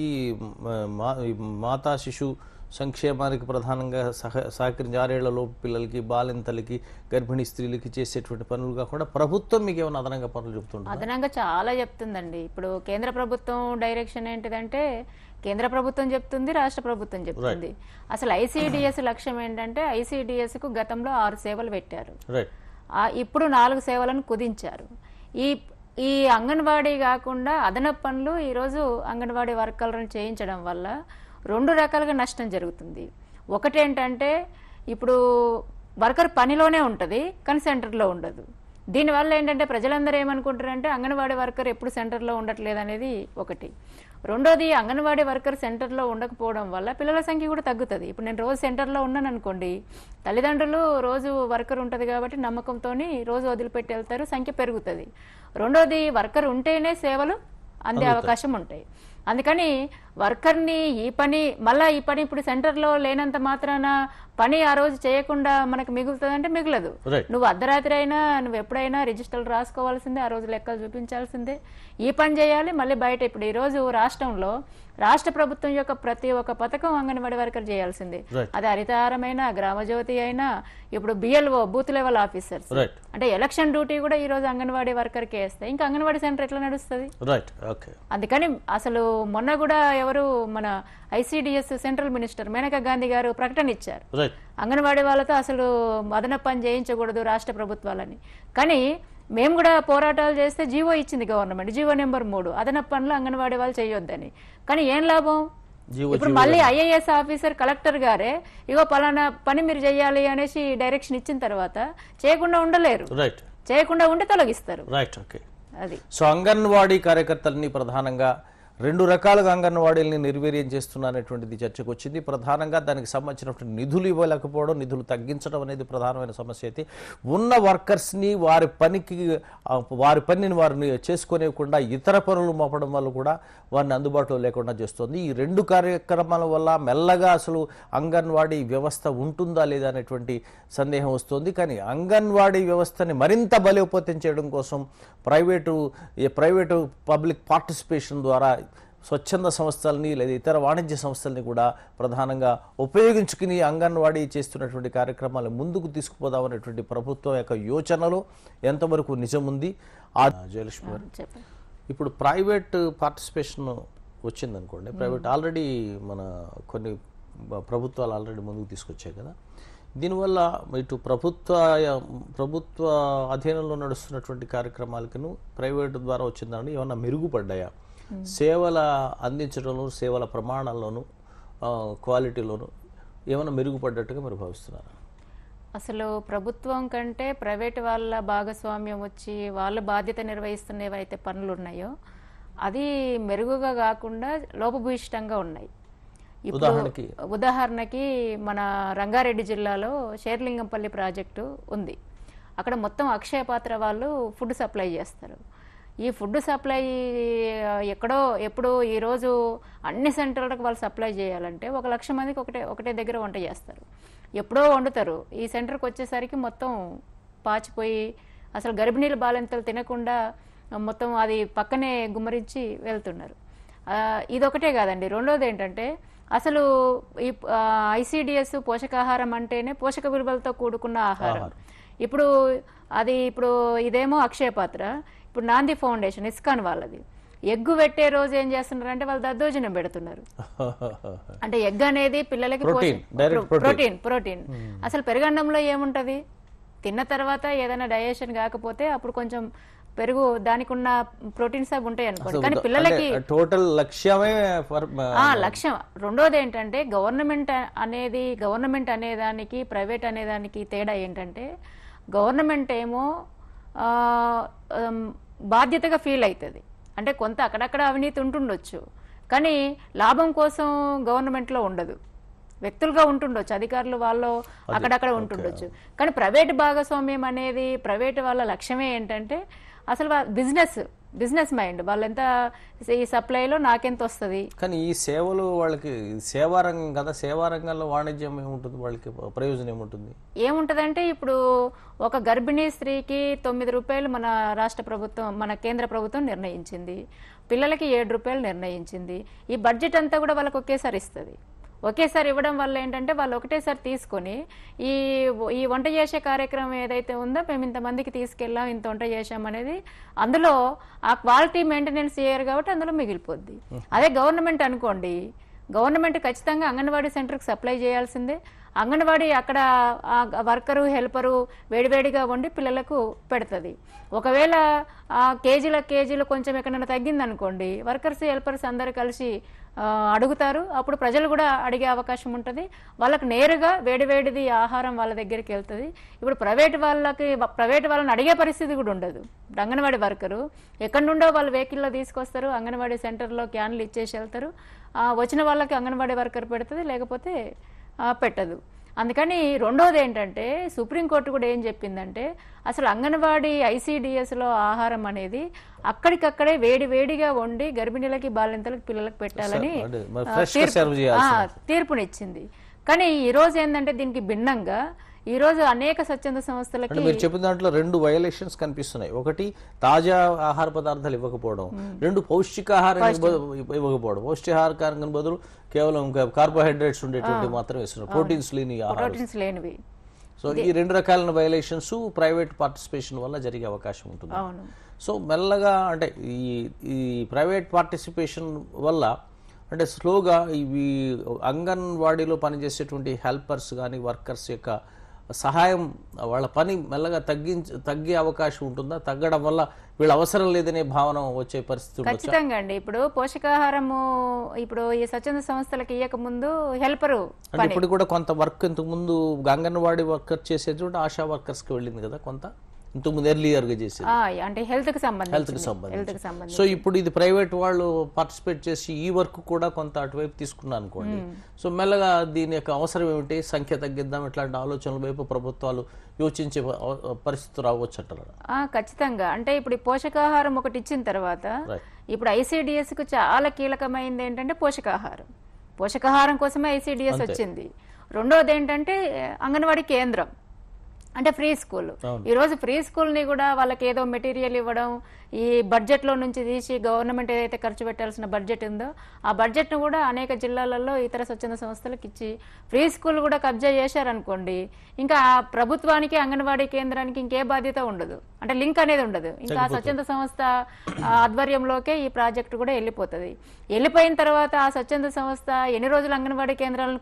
మాతా శిశు సంక్షేమానికి ప్రధానంగా సహకరించి 6 ఏళ్లలోపు పిల్లలకి, బాలింతలకి, గర్భిణీ స్త్రీలకి చేసేటువంటి పనులు కాకుండా ప్రభుత్వం మీకు ఏమైనా అదనంగా పనులు చెప్తుంది? అదనంగా చాలా చెప్తుందండి. ఇప్పుడు కేంద్ర ప్రభుత్వం డైరెక్షన్ ఏంటిదంటే కేంద్ర ప్రభుత్వం చెప్తుంది, రాష్ట్ర ప్రభుత్వం చెప్తుంది. అసలు ఐసిడిఎస్ లక్ష్యం ఏంటంటే ఐసిడిఎస్ కు గతంలో 6 సేవలు పెట్టారు, ఇప్పుడు 4 సేవలను కుదించారు. ఈ అంగన్వాడీ కాకుండా అదనపు పనులు ఈరోజు అంగన్వాడీ వర్కర్లను చేయించడం వల్ల 2 రకాలుగా నష్టం జరుగుతుంది. ఒకటేంటంటే ఇప్పుడు వర్కర్ పనిలోనే ఉంటుంది కానీ సెంటర్లో ఉండదు. దీనివల్ల ఏంటంటే ప్రజలందరూ ఏమనుకుంటారంటే అంగన్వాడీ వర్కర్ ఎప్పుడు సెంటర్లో ఉండట్లేదు అనేది ఒకటి. రెండోది, అంగన్వాడీ వర్కర్ సెంటర్లో ఉండకపోవడం వల్ల పిల్లల సంఖ్య కూడా తగ్గుతుంది. ఇప్పుడు నేను రోజు సెంటర్లో ఉన్నాను అనుకోండి, తల్లిదండ్రులు రోజు వర్కర్ ఉంటుంది కాబట్టి నమ్మకంతో రోజు వదిలిపెట్టి వెళ్తారు, సంఖ్య పెరుగుతుంది. రెండోది, వర్కర్ ఉంటేనే సేవలు అందే అవకాశం ఉంటాయి. అందుకని వర్కర్ని ఈ పని ఇప్పుడు సెంటర్లో లేనంత మాత్రాన పని ఆ రోజు చేయకుండా మనకు మిగులుతుందంటే మిగలదు. నువ్వు అర్ధరాత్రి అయినా నువ్వు ఎప్పుడైనా రిజిస్టర్లు రాసుకోవాల్సిందే, ఆ రోజు లెక్కలు చూపించాల్సిందే, ఈ పని చేయాలి. మళ్ళీ బయట ఇప్పుడు ఈరోజు రాష్ట్రంలో రాష్ట్ర ప్రభుత్వం యొక్క ప్రతి ఒక్క పథకం అంగన్వాడీ వర్కర్ చేయాల్సిందే. అది హరితహారమైన, గ్రామజ్యోతి అయినా, ఇప్పుడు బిఎల్ఓ బూత్ లెవెల్ ఆఫీసర్స్, అంటే ఎలక్షన్ డ్యూటీ కూడా ఈ రోజు అంగన్వాడీ వర్కర్కి వేస్తాయి. ఇంకా అంగన్వాడీ సెంటర్ ఎట్లా నడుస్తుంది? అందుకని అసలు మొన్న కూడా ఎవరు మన ICDS central minister Maneka Gandhi garu ప్రకటన ఇచ్చారు, అంగన్వాడీ వాళ్ళతో అసలు అదనపు పని చేయించకూడదు రాష్ట్ర ప్రభుత్వాలని. కానీ మేము కూడా పోరాటాలు చేస్తే జీవో ఇచ్చింది గవర్నమెంట్, జీవో నెంబర్ 3, అదనపు పనులు అంగన్వాడీ వాళ్ళు చేయొద్దని. కానీ ఏం లాభం? ఇప్పుడు మళ్ళీ ఐఏఎస్ ఆఫీసర్ కలెక్టర్ గారే ఇగో పలానా పని మీరు చేయాలి అనేసి డైరెక్షన్ ఇచ్చిన తర్వాత చేయకుండా ఉండలేరు, చేయకుండా ఉంటే తొలగిస్తారు. అది సో అంగన్వాడీ కార్యకర్తలని ప్రధానంగా 2 రకాలుగా అంగన్వాడీలని నిర్వీర్యం చేస్తున్నారనేటువంటిది చర్చకు వచ్చింది. ప్రధానంగా దానికి సంబంధించినటువంటి నిధులు ఇవ్వలేకపోవడం, నిధులు తగ్గించడం అనేది ప్రధానమైన సమస్య అయితే ఉన్న వర్కర్స్ని వారి పనిని వారిని చేసుకోనివ్వకుండా ఇతర పనులు మోపడం వల్ల కూడా వారిని అందుబాటులో లేకుండా చేస్తుంది. ఈ 2 కార్యక్రమాల వల్ల మెల్లగా అసలు అంగన్వాడీ వ్యవస్థ ఉంటుందా లేదా అనేటువంటి సందేహం వస్తుంది. కానీ అంగన్వాడీ వ్యవస్థని మరింత బలోపేతం చేయడం కోసం ప్రైవేటు పబ్లిక్ పార్టిసిపేషన్ ద్వారా స్వచ్ఛంద సంస్థలని లేదా ఇతర వాణిజ్య సంస్థల్ని కూడా ప్రధానంగా ఉపయోగించుకుని అంగన్వాడీ చేస్తున్నటువంటి కార్యక్రమాలు ముందుకు తీసుకుపోదామనేటువంటి ప్రభుత్వం యొక్క యోచనలో ఎంతవరకు నిజం ఉంది? జయలక్ష్మి గారు, ఇప్పుడు ప్రైవేట్ పార్టిసిపేషన్ వచ్చిందనుకోండి, ప్రైవేట్ ఆల్రెడీ మన కొన్ని ప్రభుత్వాలు ఆల్రెడీ ముందుకు తీసుకొచ్చాయి కదా, దీనివల్ల ఇటు ప్రభుత్వ అధీనంలో నడుస్తున్నటువంటి కార్యక్రమాలకును ప్రైవేటు ద్వారా వచ్చిందని ఏమన్నా మెరుగుపడ్డాయా? సేవల అందించడంలో, సేవల ప్రమాణాల్లోనూ, క్వాలిటీలోనూ ఏమైనా మెరుగుపడ్డట్టుగా మీరు భావిస్తున్నారా? అసలు ప్రభుత్వం కంటే ప్రైవేట్ వాళ్ళ భాగస్వామ్యం వచ్చి వాళ్ళ బాధ్యత నిర్వహిస్తున్నవైతే పనులు ఉన్నాయో అది మెరుగుగా కాకుండా లోపభూయిష్టంగా ఉన్నాయి. ఉదాహరణకి మన రంగారెడ్డి జిల్లాలో షేర్లింగంపల్లి ప్రాజెక్టు ఉంది. అక్కడ మొత్తం అక్షయ పాత్ర వాళ్ళు ఫుడ్ సప్లై చేస్తారు. ఈ ఫుడ్ సప్లై ఎక్కడో ఎప్పుడో ఈరోజు అన్ని సెంటర్లకు వాళ్ళు సప్లై చేయాలంటే 1,00,000 మందికి ఒకటే దగ్గర వంట చేస్తారు. ఎప్పుడో వండుతారు. ఈ సెంటర్కి వచ్చేసరికి మొత్తం పాచిపోయి అసలు గర్భిణీలు బాలింతలు తినకుండా మొత్తం అది పక్కనే గుమ్మరించి వెళ్తున్నారు. ఇదొకటే కాదండి. రెండోది ఏంటంటే అసలు ఈ ఐసిడిఎస్ పోషకాహారం అంటేనే పోషక విలువలతో కూడుకున్న ఆహారం. ఇప్పుడు ఇదేమో అక్షయ పాత్ర. ఇప్పుడు నాంది ఫౌండేషన్ ఇస్కాన్ వాళ్ళది ఎగ్గు పెట్టే రోజు ఏం చేస్తున్నారు అంటే వాళ్ళు దద్దోజనం పెడుతున్నారు. అంటే ఎగ్ అనేది పిల్లలకి ప్రోటీన్. అసలు పెరుగన్నంలో ఏముంటది? తిన్న తర్వాత ఏదైనా డైజెషన్ కాకపోతే అప్పుడు కొంచెం పెరుగు దానికి ఉన్న ప్రోటీన్స్ అవి ఉంటాయి అనుకోండి. కానీ పిల్లలకి టోటల్ లక్ష్యమే లక్ష్యం. రెండోది ఏంటంటే గవర్నమెంట్ అనేదానికి ప్రైవేట్ అనేదానికి తేడా ఏంటంటే గవర్నమెంట్ ఏమో బాధ్యతగా ఫీల్ అవుతుంది. అంటే కొంత అక్కడక్కడ అవినీతి ఉంటుండొచ్చు, కానీ లాభం కోసం గవర్నమెంట్లో ఉండదు. వ్యక్తులుగా ఉంటుండొచ్చు, అధికారులు వాళ్ళు అక్కడక్కడ ఉంటుండొచ్చు. కానీ ప్రైవేట్ భాగస్వామ్యం అనేది ప్రైవేట్ వాళ్ళ లక్ష్యమే ఏంటంటే అసలు బిజినెస్ మైండ్. వాళ్ళెంత ఈ సప్లైలో నాకెంత వస్తుంది. కానీ ఈ సేవలు వాళ్ళకి సేవారంగం కదా, సేవారంగంలో వాణిజ్యం ఏముంటుంది? వాళ్ళకి ప్రయోజనం ఏముంటుందంటే ఇప్పుడు ఒక గర్భిణీ స్త్రీకి 9 రూపాయలు మన రాష్ట్ర ప్రభుత్వం, మన కేంద్ర ప్రభుత్వం నిర్ణయించింది. పిల్లలకి 7 రూపాయలు నిర్ణయించింది. ఈ బడ్జెట్ అంతా కూడా వాళ్ళకి ఒకేసారి ఇస్తుంది. ఒకేసారి ఇవ్వడం వల్ల ఏంటంటే వాళ్ళు ఒకటేసారి తీసుకొని ఈ వంట చేసే కార్యక్రమం ఏదైతే ఉందో మేము ఇంతమందికి తీసుకెళ్ళాం, ఇంత వంట చేసాం అనేది అందులో ఆ క్వాలిటీ మెయింటెనెన్స్ చేయరు కాబట్టి అందులో మిగిలిపోద్ది. అదే గవర్నమెంట్ అనుకోండి, గవర్నమెంట్ ఖచ్చితంగా అంగన్వాడీ సెంటర్కి సప్లై చేయాల్సిందే. అంగన్వాడీ అక్కడ వర్కరు హెల్పరు వేడివేడిగా వండి పిల్లలకు పెడుతుంది. ఒకవేళ కేజీలు కొంచెం ఎక్కడైనా తగ్గిందనుకోండి, వర్కర్స్ హెల్పర్స్ అందరు కలిసి అడుగుతారు. అప్పుడు ప్రజలు కూడా అడిగే అవకాశం ఉంటుంది. వాళ్ళకి నేరుగా వేడివేడిది ఆహారం వాళ్ళ దగ్గరికి వెళ్తుంది. ఇప్పుడు ప్రైవేట్ వాళ్ళని అడిగే పరిస్థితి కూడా ఉండదు. అంగన్వాడీ వర్కరు ఎక్కడి నుండో వాళ్ళు వెహికల్లో తీసుకొస్తారు, అంగన్వాడీ సెంటర్లో క్యాన్లు ఇచ్చేసి వెళ్తారు. వచ్చిన వాళ్ళకి అంగన్వాడీ వర్కర్ పెడుతుంది, లేకపోతే పెట్టదు. అందుకని రెండోది ఏంటంటే సుప్రీంకోర్టు కూడా ఏం చెప్పిందంటే అసలు అంగన్వాడీ ఐసిడిఎస్లో ఆహారం అనేది అక్కడికక్కడే వేడివేడిగా వండి గర్భిణీలకి బాలింతలకు పిల్లలకు పెట్టాలని తీర్పునిచ్చింది. కానీ ఈ రోజు ఏంటంటే దీనికి భిన్నంగా ఈ రోజు అనేక స్వచ్ఛంద సంస్థలకి మీరు చెప్పిన దాంట్లో 2 వయలేషన్స్ కనిపిస్తున్నాయి. ఒకటి తాజా ఆహార పదార్థాలు ఇవ్వకపోవడం, 2 పౌష్టికాహారం ఇవ్వకపోవడం. పౌష్టికాహారం బదులు కేవలం కార్బోహైడ్రేట్స్ ఉండేటువంటి మాత్రం ఇస్తున్నారు, ప్రోటీన్స్ లేనివి. సో ఈ 2 రకాలైన వయలేషన్స్ ప్రైవేట్ పార్టిసిపేషన్ వల్ల జరిగే అవకాశం ఉంటుంది. సో మెల్లగా అంటే ఈ ప్రైవేట్ పార్టిసిపేషన్ వల్ల అంటే స్లోగా ఇవి అంగన్వాడీలో పనిచేసేటువంటి హెల్పర్స్ కానీ వర్కర్స్ యొక్క సహాయం వాళ్ళ పని మెల్లగా తగ్గే అవకాశం ఉంటుందా? తగ్గడం వల్ల వీళ్ళ అవసరం లేదనే భావన వచ్చే పరిస్థితి ఖచ్చితంగా అండి. ఇప్పుడు పోషకాహారము ఇప్పుడు ఈ స్వచ్ఛంద సంస్థలకు ఇయ్యక ముందు హెల్పరు ఇప్పుడు కూడా కొంత వర్క్ ఇంతకు ముందు అంగన్వాడీ వర్కర్ చేసేటువంటి ఆశా వర్కర్స్ కి వెళ్ళింది కదా, కొంత ఇంతకుముందు ఎర్లియర్ గా చేసేది అంటే హెల్త్ కి సంబంధించి. సో ఇప్పుడు ఇది ప్రైవేట్ వాళ్ళు పార్టిసిపేట్ చేసి ఈ వర్క్ కూడా కొంత అటువైపు తీసుకున్నా అనుకోండి. సో మెల్లగా దీని యొక్క అవసరం ఏమిటి, సంఖ్య తగ్గిద్దాం, ఇట్లాంటి ఆలోచనల వైపు ప్రభుత్వాలు యోచించే పరిస్థితి రావచ్చు అంటారు. ఖచ్చితంగా. అంటే ఇప్పుడు పోషకాహారం ఒకటి ఇచ్చిన తర్వాత ఇప్పుడు ఐసిడిఎస్ కు చాలా కీలకమైంది ఏంటంటే పోషకాహారం కోసమే ఐసిడిఎస్ వచ్చింది. రెండోది ఏంటంటే అంగన్వాడీ కేంద్రం అంటే ఫ్రీ స్కూల్. ఈరోజు ఫ్రీ స్కూల్ని కూడా వాళ్ళకి ఏదో మెటీరియల్ ఇవ్వడం, ఈ బడ్జెట్లో నుంచి తీసి గవర్నమెంట్ ఏదైతే ఖర్చు పెట్టాల్సిన బడ్జెట్ ఉందో ఆ బడ్జెట్ను కూడా అనేక జిల్లాలలో ఇతర స్వచ్ఛంద సంస్థలకు ఇచ్చి ఫ్రీ స్కూల్ కూడా కబ్జా చేశారనుకోండి, ఇంకా ప్రభుత్వానికి అంగన్వాడీ కేంద్రానికి ఇంకే బాధ్యత ఉండదు, అంటే లింక్ అనేది ఉండదు. ఇంకా స్వచ్ఛంద సంస్థ ఆధ్వర్యంలోకే ఈ ప్రాజెక్టు కూడా వెళ్ళిపోతుంది. వెళ్ళిపోయిన తర్వాత ఆ స్వచ్ఛంద సంస్థ ఎన్ని రోజులు అంగన్వాడీ కేంద్రాలను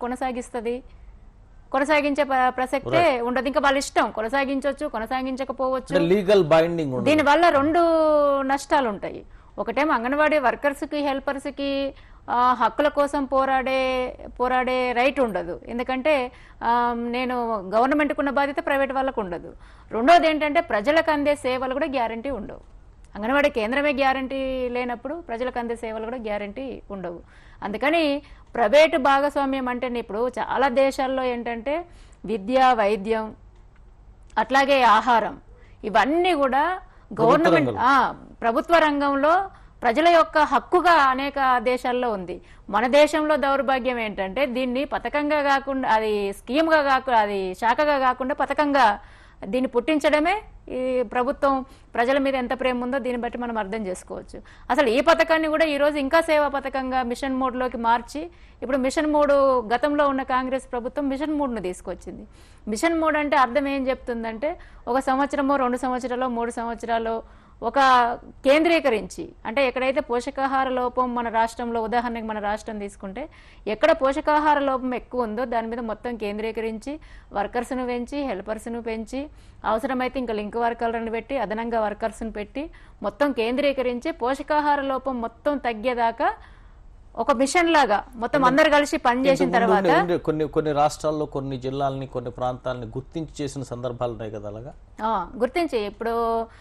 కొనసాగించే ప్రసక్తే ఉండదు. ఇంకా వాళ్ళ ఇష్టం, కొనసాగించవచ్చు కొనసాగించకపోవచ్చు. Legal binding. దీనివల్ల 2 నష్టాలు ఉంటాయి. ఒకటేమో అంగన్వాడీ వర్కర్స్ కి హెల్పర్స్ కి హక్కుల కోసం పోరాడే రైట్ ఉండదు, ఎందుకంటే నేను గవర్నమెంట్కి ఉన్న బాధ్యత ప్రైవేట్ వాళ్ళకు ఉండదు. రెండోది ఏంటంటే ప్రజలకు అందే సేవలు కూడా గ్యారంటీ ఉండవు. అంగన్వాడీ కేంద్రమే గ్యారంటీ లేనప్పుడు ప్రజలకు అందే సేవలు కూడా గ్యారంటీ ఉండవు. అందుకని ప్రైవేటు భాగస్వామ్యం అంటే ఇప్పుడు చాలా దేశాల్లో ఏంటంటే విద్య, వైద్యం, అట్లాగే ఆహారం, ఇవన్నీ కూడా గవర్నమెంట్ ప్రభుత్వ రంగంలో ప్రజల యొక్క హక్కుగా అనేక దేశాల్లో ఉంది. మన దేశంలో దౌర్భాగ్యం ఏంటంటే దీన్ని పథకంగా కాకుండా, అది స్కీమ్గా కాకుండా, అది శాఖగా కాకుండా పథకంగా దీన్ని పుట్టించడమే ఈ ప్రభుత్వం ప్రజల మీద ఎంత ప్రేమ ఉందో దీన్ని బట్టి మనం అర్థం చేసుకోవచ్చు. అసలు ఈ పథకాన్ని కూడా ఈరోజు ఇంకా సేవా పథకంగా మిషన్ మోడ్లోకి మార్చి, ఇప్పుడు మిషన్ మోడ్ గతంలో ఉన్న కాంగ్రెస్ ప్రభుత్వం మిషన్ మోడ్ను తీసుకొచ్చింది. మిషన్ మోడ్ అంటే అర్థం ఏం చెప్తుందంటే, ఒక సంవత్సరమో 2 సంవత్సరాలు 3 సంవత్సరాలు ఒక కేంద్రీకరించి, అంటే ఎక్కడైతే పోషకాహార లోపం మన రాష్ట్రంలో, ఉదాహరణకు మన రాష్ట్రం తీసుకుంటే ఎక్కడ పోషకాహార లోపం ఎక్కువ ఉందో దాని మీద మొత్తం కేంద్రీకరించి వర్కర్స్ను పెంచి, హెల్పర్స్ను పెంచి, అవసరమైతే ఇంకా లింక్ వర్కర్లను పెట్టి, అదనంగా వర్కర్స్ను పెట్టి మొత్తం కేంద్రీకరించి పోషకాహార లోపం మొత్తం తగ్గేదాకా ఒక మిషన్ లాగా మొత్తం అందరు కలిసి పనిచేసిన తర్వాత కొన్ని రాష్ట్రాల్లో కొన్ని జిల్లాలని, కొన్ని ప్రాంతాలని గుర్తించి చేసిన సందర్భాలు ఉన్నాయి కదా. అలాగా గుర్తించి ఇప్పుడు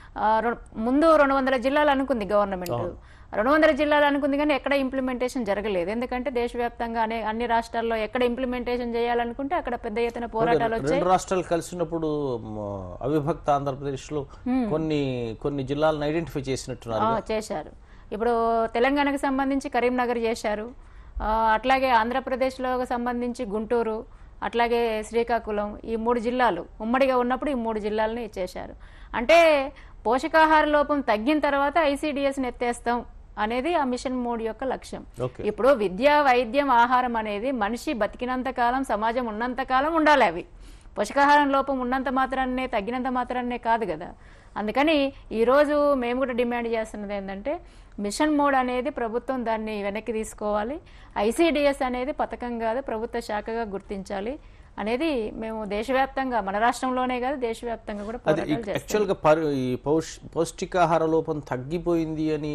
ముందు 200 జిల్లాలు అనుకుంది గవర్నమెంట్. 200 జిల్లాలు అనుకుంది కానీ ఎక్కడ ఇంప్లిమెంటేషన్ జరగలేదు. ఎందుకంటే దేశవ్యాప్తంగా అన్ని రాష్ట్రాల్లో ఎక్కడ ఇంప్లిమెంటేషన్ చేయాలనుకుంటే అక్కడ పెద్ద ఎత్తున పోరాటాలు వచ్చాయి. 2 రాష్ట్రాలు కలిసినప్పుడు అవిభక్త ఆంధ్రప్రదేశ్ లో కొన్ని జిల్లాలను ఐడెంటిఫై చేసినట్టున్నారు, చేశారు. ఇప్పుడు తెలంగాణకు సంబంధించి కరీంనగర్ చేశారు, అట్లాగే ఆంధ్రప్రదేశ్లో సంబంధించి గుంటూరు, అట్లాగే శ్రీకాకుళం, ఈ 3 జిల్లాలు ఉమ్మడిగా ఉన్నప్పుడు ఈ 3 జిల్లాలని ఇచ్చేశారు. అంటే పోషకాహార లోపం తగ్గిన తర్వాత ఐసిడిఎస్ని ఎత్తేస్తాం అనేది ఆ మిషన్ మోడ్ యొక్క లక్ష్యం. ఇప్పుడు విద్య, వైద్యం, ఆహారం అనేది మనిషి బతికినంత కాలం, సమాజం ఉన్నంత కాలం ఉండాలి. అవి పోషకాహారం లోపం ఉన్నంత మాత్రాన్నే, తగ్గినంత మాత్రాన్నే కాదు కదా. అందుకని ఈరోజు మేము కూడా డిమాండ్ చేస్తున్నది ఏంటంటే, మిషన్ మోడ్ అనేది ప్రభుత్వం దాన్ని వెనక్కి తీసుకోవాలి, ఐసిడిఎస్ అనేది పథకం కాదు ప్రభుత్వ శాఖగా గుర్తించాలి అనేది మేము దేశవ్యాప్తంగా, మన రాష్ట్రంలోనే కాదు దేశవ్యాప్తంగా కూడా పోరాటాలు చేస్తాం. యాక్చువల్గా ఈ పౌష్టికాహార లోపం తగ్గిపోయింది అని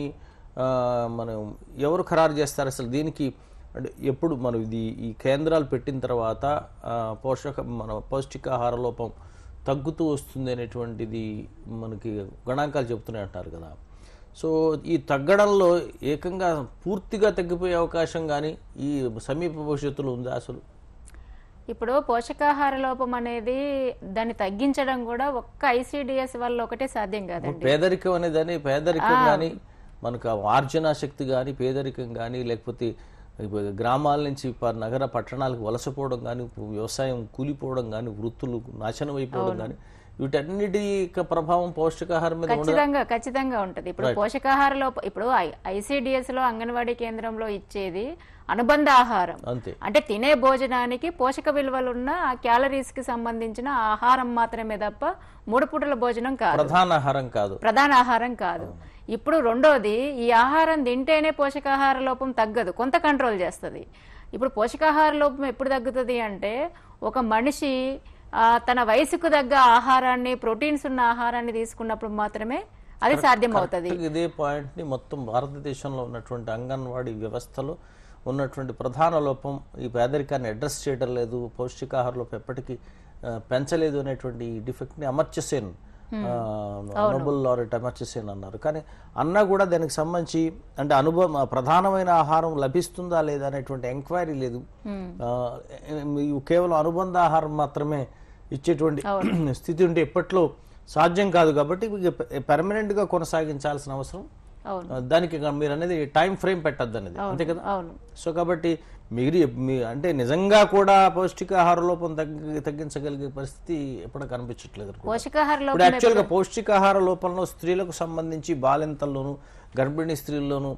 మనం ఎవరు ఖరారు చేస్తారు అసలు? దీనికి అంటే ఎప్పుడు మనం ఈ కేంద్రాలు పెట్టిన తర్వాత పౌష్టికాహార లోపం తగ్గుతూ వస్తుంది అనేటువంటిది మనకి గణాంకాలు చెప్తూనే అంటారు కదా. సో ఈ తగ్గడంలో ఏకంగా పూర్తిగా తగ్గిపోయే అవకాశం కానీ ఈ సమీప భవిష్యత్తులో ఉందా అసలు? ఇప్పుడు పోషకాహార లోపం అనేది దాన్ని తగ్గించడం కూడా ఒక్క ఐసిడిఎస్ వల్ల ఒకటే సాధ్యం కాదండి. పేదరికం అనేదని, పేదరికం కానీ మనకు ఆర్జనా శక్తి కానీ, పేదరికం కానీ, లేకపోతే గ్రామాల నుంచి నగర పట్టణాలకు వలసపోవడం కానీ, వ్యవసాయం కూలిపోవడం కానీ, వృత్తులు నాశనం అయిపోవడం కానీ, వీటన్నిటి ప్రభావం పౌష్టికాహారం మీద ఖచ్చితంగా ఉంటది. ఇప్పుడు పోషకాహార లోపం, ఇప్పుడు ఐసిడిఎస్ లో అంగన్వాడీ కేంద్రంలో ఇచ్చేది అనుబంధ ఆహారం, అంటే తినే భోజనానికి పోషక విలువలున్న క్యాలరీస్ కి సంబంధించిన ఆహారం మాత్రమే తప్ప 3 పూటల భోజనం కాదు, ప్రధాన ఆహారం కాదు. ఇప్పుడు రెండోది, ఈ ఆహారం తింటేనే పోషకాహార లోపం తగ్గదు, కొంత కంట్రోల్ చేస్తుంది. ఇప్పుడు పోషకాహార లోపం ఎప్పుడు తగ్గుతుంది అంటే, ఒక మనిషి తన వయసుకు తగ్గ ఆహారాన్ని, ప్రోటీన్స్ ఉన్న ఆహారాన్ని తీసుకున్నప్పుడు మాత్రమే అది సాధ్యం అవుతుంది. ఇదే పాయింట్ ని మొత్తం భారతదేశంలో ఉన్నటువంటి అంగన్వాడీ వ్యవస్థలో ఉన్నటువంటి ప్రధాన లోపం, ఈ పేదరికాన్ని అడ్రస్ చేయడం లేదు, పౌష్టికాహార లోపం ఎప్పటికీ పెంచలేదు అనేటువంటి డిఫెక్ట్ ని అమర్త్య సేన్, నోబెల్ లారెట్ అమర్త్య సేన్ అన్నారు. కానీ అన్నా కూడా దానికి సంబంధించి అంటే ప్రధానమైన ఆహారం లభిస్తుందా లేదా అనేటువంటి ఎంక్వైరీ లేదు. కేవలం అనుబంధ ఆహారం మాత్రమే ఇచ్చేటువంటి స్థితి ఉంటే ఎప్పట్లో సాధ్యం కాదు. కాబట్టి పర్మనెంట్ గా కొనసాగించాల్సిన అవసరం, దానికి మీరు అనేది టైం ఫ్రేమ్ పెట్టద్దు అనేది, అంతే కదా. సో కాబట్టి మీరు అంటే నిజంగా కూడా పౌష్టికాహార లోపం తగ్గించగలిగే పరిస్థితి ఎప్పుడు కనిపించట్లేదు. ఇప్పుడు యాక్చువల్గా పౌష్టికాహార లోపంలో స్త్రీలకు సంబంధించి బాలింతల్లోను, గర్భిణీ స్త్రీల్లోనూ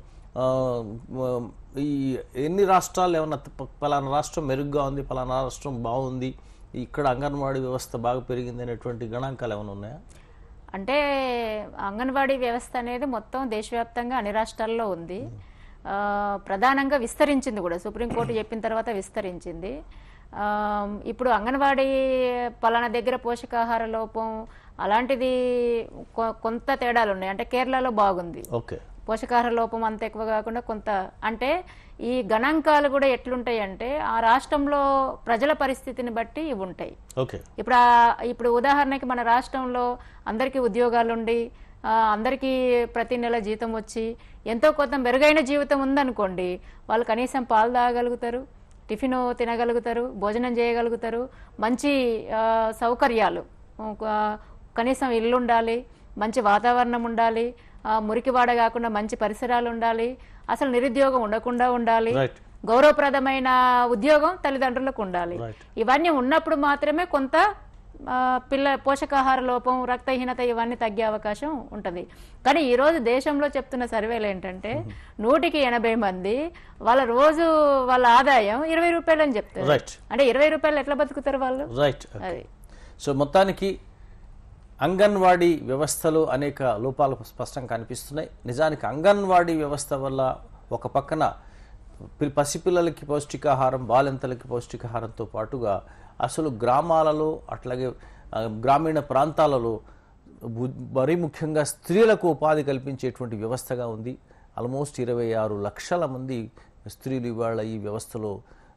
ఈ ఎన్ని రాష్ట్రాలు ఏమన్నా పలానా రాష్ట్రం మెరుగ్గా ఉంది, పలానా రాష్ట్రం బాగుంది, ఇక్కడ అంగన్వాడీ వ్యవస్థ బాగా పెరిగింది అనేటువంటి గణాంకాలు ఏమైనా ఉన్నాయా? అంటే అంగన్వాడీ వ్యవస్థ అనేది మొత్తం దేశవ్యాప్తంగా అన్ని రాష్ట్రాల్లో ఉంది, ప్రధానంగా విస్తరించింది కూడా, సుప్రీంకోర్టు చెప్పిన తర్వాత విస్తరించింది. ఇప్పుడు అంగన్వాడీ పలానా దగ్గర పోషకాహార లోపం అలాంటిది కొంత తేడాలు ఉన్నాయి. అంటే కేరళలో బాగుంది పోషకాహార లోపం, అంత ఎక్కువ కాకుండా కొంత. అంటే ఈ గణాంకాలు కూడా ఎట్లుంటాయి అంటే ఆ రాష్ట్రంలో ప్రజల పరిస్థితిని బట్టి ఇవి ఉంటాయి. ఇప్పుడు ఉదాహరణకి మన రాష్ట్రంలో అందరికీ ఉద్యోగాలుండి, అందరికీ ప్రతి నెల జీతం వచ్చి ఎంతో కొంత మెరుగైన జీవితం ఉందనుకోండి, వాళ్ళు కనీసం పాలు తాగగలుగుతారు, టిఫిన్ తినగలుగుతారు, భోజనం చేయగలుగుతారు, మంచి సౌకర్యాలు, కనీసం ఇల్లు ఉండాలి, మంచి వాతావరణం ఉండాలి, మురికివాడ కాకుండా మంచి పరిసరాలు ఉండాలి, అసలు నిరుద్యోగం ఉండకుండా ఉండాలి, రైట్ గౌరవప్రదమైన ఉద్యోగం తల్లిదండ్రులకు ఉండాలి. రైట్ ఇవన్నీ ఉన్నప్పుడు మాత్రమే కొంత పోషకాహార లోపం, రక్తహీనత ఇవన్నీ తగ్గే అవకాశం ఉంటుంది. కానీ ఈరోజు దేశంలో చెప్తున్న సర్వేలు ఏంటంటే 100కి 80 మంది వాళ్ళ ఆదాయం 20 రూపాయలు అని చెప్తారు. రైట్ అంటే 20 రూపాయలు ఎట్లా బతుకుతారు వాళ్ళు? రైట్ అది సో మొత్తానికి అంగన్వాడీ వ్యవస్థలో అనేక లోపాలు స్పష్టంగా కనిపిస్తున్నాయి. నిజానికి అంగన్వాడీ వ్యవస్థ వల్ల ఒక పక్కన పసిపిల్లలకి పౌష్టికాహారం, బాలింతలకి పౌష్టికాహారంతో పాటుగా అసలు గ్రామాలలో అట్లాగే గ్రామీణ ప్రాంతాలలో మరీ ముఖ్యంగా స్త్రీలకు ఉపాధి కల్పించేటువంటి వ్యవస్థగా ఉంది. ఆల్మోస్ట్ 26 లక్షల మంది స్త్రీలు ఇవాళ ఈ వ్యవస్థలో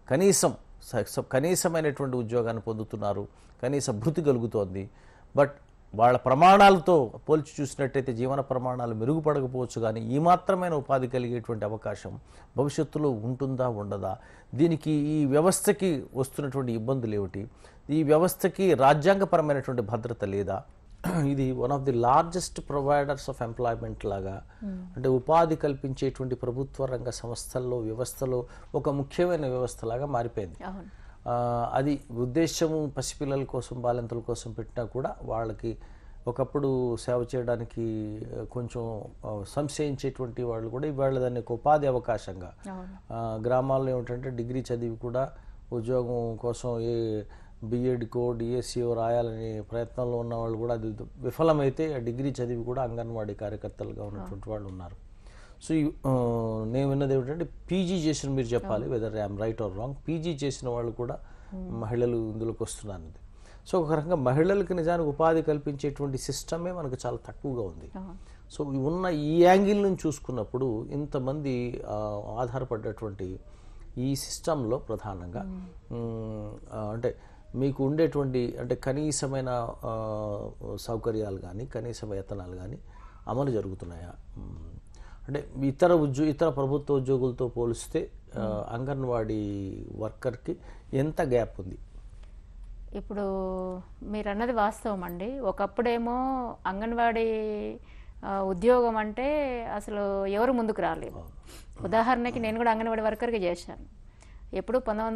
కనీసమైనటువంటి ఉద్యోగాన్ని పొందుతున్నారు, కనీస భృతి కలుగుతోంది. బట్ వాళ్ళ ప్రమాణాలతో పోల్చి చూసినట్టయితే జీవన ప్రమాణాలు మెరుగుపడకపోవచ్చు, కానీ ఈ మాత్రమైన ఉపాధి కలిగేటువంటి అవకాశం భవిష్యత్తులో ఉంటుందా ఉండదా? దీనికి ఈ వ్యవస్థకి వస్తున్నటువంటి ఇబ్బందులు ఏమిటి? ఈ వ్యవస్థకి రాజ్యాంగపరమైనటువంటి భద్రత లేదా? ఇది one of the largest providers of employment లాగా, అంటే ఉపాధి కల్పించేటువంటి ప్రభుత్వ రంగ సంస్థల్లో వ్యవస్థలో ఒక ముఖ్యమైన వ్యవస్థలాగా మారిపోయింది. అది ఉద్దేశము పసిపిల్లల కోసం, బాలింతల కోసం పెట్టినా కూడా వాళ్ళకి ఒకప్పుడు సేవ చేయడానికి కొంచెం సంశయించేటువంటి వాళ్ళు కూడా ఇవాళ దాన్ని ఒక ఉపాధి అవకాశంగా, గ్రామాల్లో ఏమిటంటే డిగ్రీ చదివి కూడా ఉద్యోగం కోసం బిఎడ్కో డిఎస్సిఓ రాయాలనే ప్రయత్నంలో ఉన్న వాళ్ళు కూడా అది విఫలమైతే డిగ్రీ చదివి కూడా అంగన్వాడీ కార్యకర్తలుగా ఉన్నటువంటి వాళ్ళు ఉన్నారు. సో నేను విన్నది ఏమిటంటే పీజీ చేసిన, మీరు చెప్పాలి whether I'm right or wrong, PG చేసిన వాళ్ళు కూడా మహిళలు ఇందులోకి వస్తున్నారు. సో ఒక రకంగా మహిళలకు నిజానికి ఉపాధి కల్పించేటువంటి సిస్టమే మనకు చాలా తక్కువగా ఉంది. సో ఉన్న ఈ యాంగిల్ నుంచి చూసుకున్నప్పుడు ఇంతమంది ఆధారపడ్డటువంటి ఈ సిస్టంలో ప్రధానంగా అంటే మీకు ఉండేటువంటి అంటే కనీసమైన సౌకర్యాలు కానీ, కనీస వేతనాలు కానీ అమలు జరుగుతున్నాయా? అంటే ఇతర ప్రభుత్వ ఉద్యోగులతో పోలిస్తే అంగన్వాడీ వర్కర్కి ఎంత గ్యాప్ ఉంది? ఇప్పుడు మీరు అన్నది వాస్తవం అండి. ఒకప్పుడేమో అంగన్వాడీ ఉద్యోగం అంటే అసలు ఎవరు ముందుకు రాలేదు. ఉదాహరణకి నేను కూడా అంగన్వాడీ వర్కర్గా చేశాను. ఎప్పుడు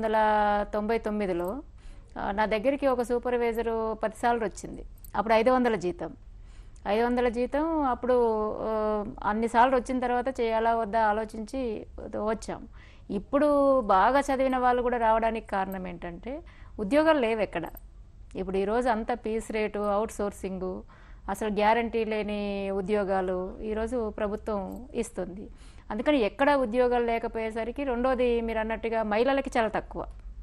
1999లో నా దగ్గరికి ఒక సూపర్వైజరు 10 సార్లు వచ్చింది. అప్పుడు 500 జీతం. 500 జీతం అప్పుడు అన్నిసార్లు వచ్చిన తర్వాత చేయాలా వద్దా ఆలోచించి వచ్చాం. ఇప్పుడు బాగా చదివిన వాళ్ళు కూడా రావడానికి కారణం ఏంటంటే ఉద్యోగాలు లేవు ఎక్కడ. ఇప్పుడు ఈరోజు అంతా పీస్ రేటు, అవుట్ సోర్సింగు, అసలు గ్యారంటీ లేని ఉద్యోగాలు ఈరోజు ప్రభుత్వం ఇస్తుంది. అందుకని ఎక్కడ ఉద్యోగాలు లేకపోయేసరికి రెండోది మీరు అన్నట్టుగా మహిళలకి చాలా తక్కువ.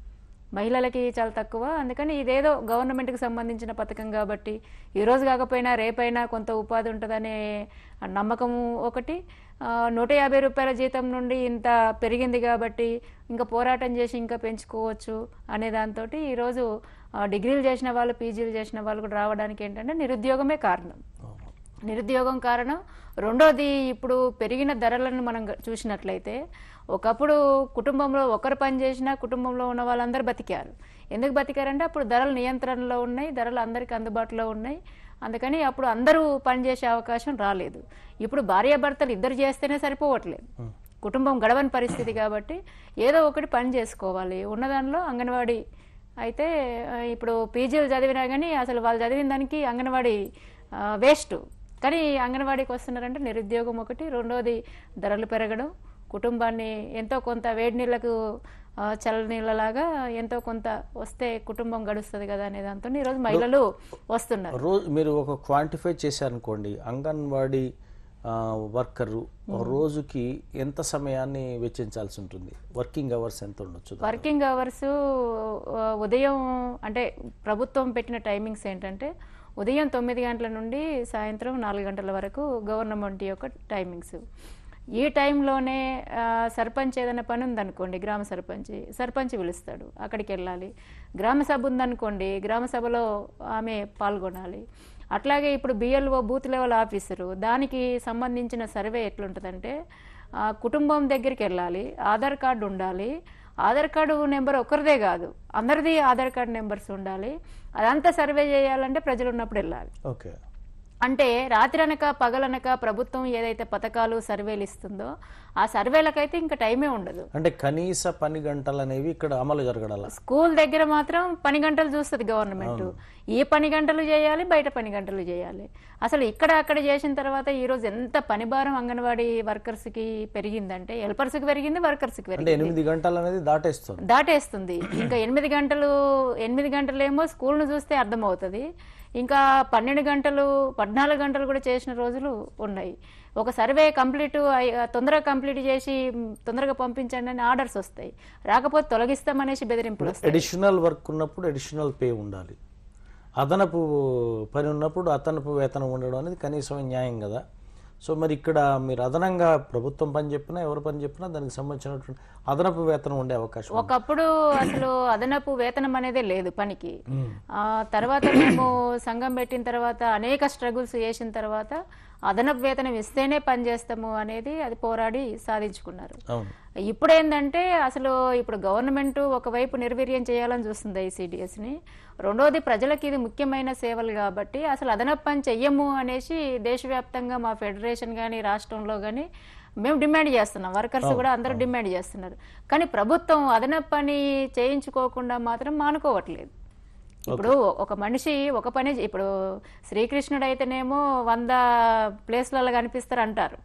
అందుకని ఇదేదో గవర్నమెంట్కి సంబంధించిన పథకం కాబట్టి ఈరోజు కాకపోయినా రేపైనా కొంత ఉపాధి ఉంటుందనే నమ్మకము ఒకటి, 150 రూపాయల జీతం నుండి ఇంత పెరిగింది కాబట్టి ఇంకా పోరాటం చేసి ఇంకా పెంచుకోవచ్చు అనే దాంతో ఈరోజు డిగ్రీలు చేసిన వాళ్ళు, పీజీలు చేసిన వాళ్ళు కూడా రావడానికి ఏంటంటే నిరుద్యోగమే కారణం. నిరుద్యోగం కారణం. రెండోది ఇప్పుడు పెరిగిన ధరలను మనం చూసినట్లయితే ఒకప్పుడు కుటుంబంలో ఒకరు పని చేసినా కుటుంబంలో ఉన్న వాళ్ళందరూ బతికారు. ఎందుకు బతికారంటే అప్పుడు ధరలు నియంత్రణలో ఉన్నాయి, ధరలు అందరికీ అందుబాటులో ఉన్నాయి. అందుకని అప్పుడు అందరూ పనిచేసే అవకాశం రాలేదు. ఇప్పుడు భార్యాభర్తలు ఇద్దరు చేస్తేనే సరిపోవట్లేదు, కుటుంబం గడవని పరిస్థితి. కాబట్టి ఏదో ఒకటి పని చేసుకోవాలి. ఉన్నదానిలో అంగన్వాడీ అయితే ఇప్పుడు పీజీలు చదివినా కానీ అసలు వాళ్ళు చదివిన దానికి అంగన్వాడీ వేస్ట్. కానీ అంగన్వాడీకి వస్తున్నారంటే నిరుద్యోగం ఒకటి, రెండోది ధరలు పెరగడం, కుటుంబాన్ని ఎంతో కొంత వేడి నీళ్లకు చల్లనీళ్ళలాగా ఎంతో కొంత వస్తే కుటుంబం గడుస్తుంది కదా అనే దాంతో ఈరోజు మహిళలు వస్తున్నారు. రోజు మీరు ఒక క్వాంటిఫై చేశారనుకోండి, అంగన్వాడీ వర్కరు రోజుకి ఎంత సమయాన్ని వెచ్చించాల్సి ఉంటుంది? వర్కింగ్ అవర్స్ ఎంత ఉండొచ్చు? వర్కింగ్ అవర్స్ ఉదయం అంటే ప్రభుత్వం పెట్టిన టైమింగ్స్ ఏంటంటే ఉదయం 9 గంటల నుండి సాయంత్రం 4 గంటల వరకు గవర్నమెంట్ యొక్క టైమింగ్స్. ఈ టైంలోనే సర్పంచ్ ఏదైనా పని ఉందనుకోండి, గ్రామ సర్పంచ్ పిలుస్తాడు, అక్కడికి వెళ్ళాలి. గ్రామ సభ ఉందనుకోండి, గ్రామ సభలో ఆమె పాల్గొనాలి. అట్లాగే ఇప్పుడు బిఎల్ఓ బూత్ లెవెల్ ఆఫీసరు, దానికి సంబంధించిన సర్వే ఎట్లుంటుందంటే కుటుంబం దగ్గరికి వెళ్ళాలి, ఆధార్ కార్డు ఉండాలి. ఆధార్ కార్డు నెంబర్ ఒకరిదే కాదు, అందరిది ఆధార్ కార్డు నెంబర్స్ ఉండాలి. అదంతా సర్వే చేయాలంటే ప్రజలు ఉన్నప్పుడు వెళ్ళాలి. ఓకే. అంటే రాత్రనక పగలనక ప్రభుత్వం ఏదైతే పథకాలు సర్వేలు ఇస్తుందో ఆ సర్వేలకైతే ఇంకా టైమే ఉండదు. అంటే కనీస పని గంటలు అనేవి ఇక్కడ అమలు జరగడాల. స్కూల్ దగ్గర మాత్రం పని గంటలు చూస్తుంది గవర్నమెంట్. ఈ పని గంటలు చేయాలి, బయట పని గంటలు చేయాలి. అసలు ఇక్కడ అక్కడ చేసిన తర్వాత ఈ రోజు ఎంత పని భారం అంగన్వాడీ వర్కర్స్ కి పెరిగిందంటే, హెల్పర్స్ కి పెరిగింది, వర్కర్స్ కి పెరిగింది. 8 గంటలు అనేది దాటేస్తుంది. ఇంకా 8 గంటలేమో స్కూల్ను చూస్తే అర్థమవుతుంది. ఇంకా 12 గంటలు 14 గంటలు కూడా చేసిన రోజులు ఉన్నాయి. ఒక సర్వే తొందరగా కంప్లీట్ చేసి తొందరగా పంపించండి అని ఆర్డర్స్ వస్తాయి. రాకపోతే తొలగిస్తామనేసి బెదిరింపులు వస్తాయి. అడిషనల్ వర్క్ ఉన్నప్పుడు అడిషనల్ పే ఉండాలి, అదనపు పని ఉన్నప్పుడు అదనపు వేతనం ఉండడం అనేది కనీసం న్యాయం కదా. సో మరి ఇక్కడ మీరు అదనంగా ప్రభుత్వం పని చెప్పినా ఎవరు పని చెప్పినా దానికి సంబంధించినటువంటి అదనపు వేతనం ఉండే అవకాశం. ఒకప్పుడు అసలు అదనపు వేతనం అనేదే లేదు పనికి. తర్వాత మేము సంఘం పెట్టిన తర్వాత అనేక స్ట్రగుల్స్ చేసిన తర్వాత అదనపు వేతనం ఇస్తేనే పని చేస్తాము అనేది అది పోరాడి సాధించుకున్నారు. ఇప్పుడు ఏంటంటే అసలు ఇప్పుడు గవర్నమెంట్ ఒకవైపు నిర్వీర్యం చేయాలని చూస్తుంది ICDS ని, రెండోది ప్రజలకి ఇది ముఖ్యమైన సేవలు కాబట్టి అసలు అదనపు పని చెయ్యము అనేసి దేశవ్యాప్తంగా మా ఫెడరేషన్ కానీ రాష్ట్రంలో కానీ మేము డిమాండ్ చేస్తున్నాం. వర్కర్స్ కూడా అందరూ డిమాండ్ చేస్తున్నారు. కానీ ప్రభుత్వం అదనపు పని చేయించుకోకుండా మాత్రం మానుకోవట్లేదు. ఇప్పుడు ఒక మనిషి ఒక పని, ఇప్పుడు శ్రీకృష్ణుడు అయితేనేమో 100 ప్లేస్లలో కనిపిస్తారు అంటారు,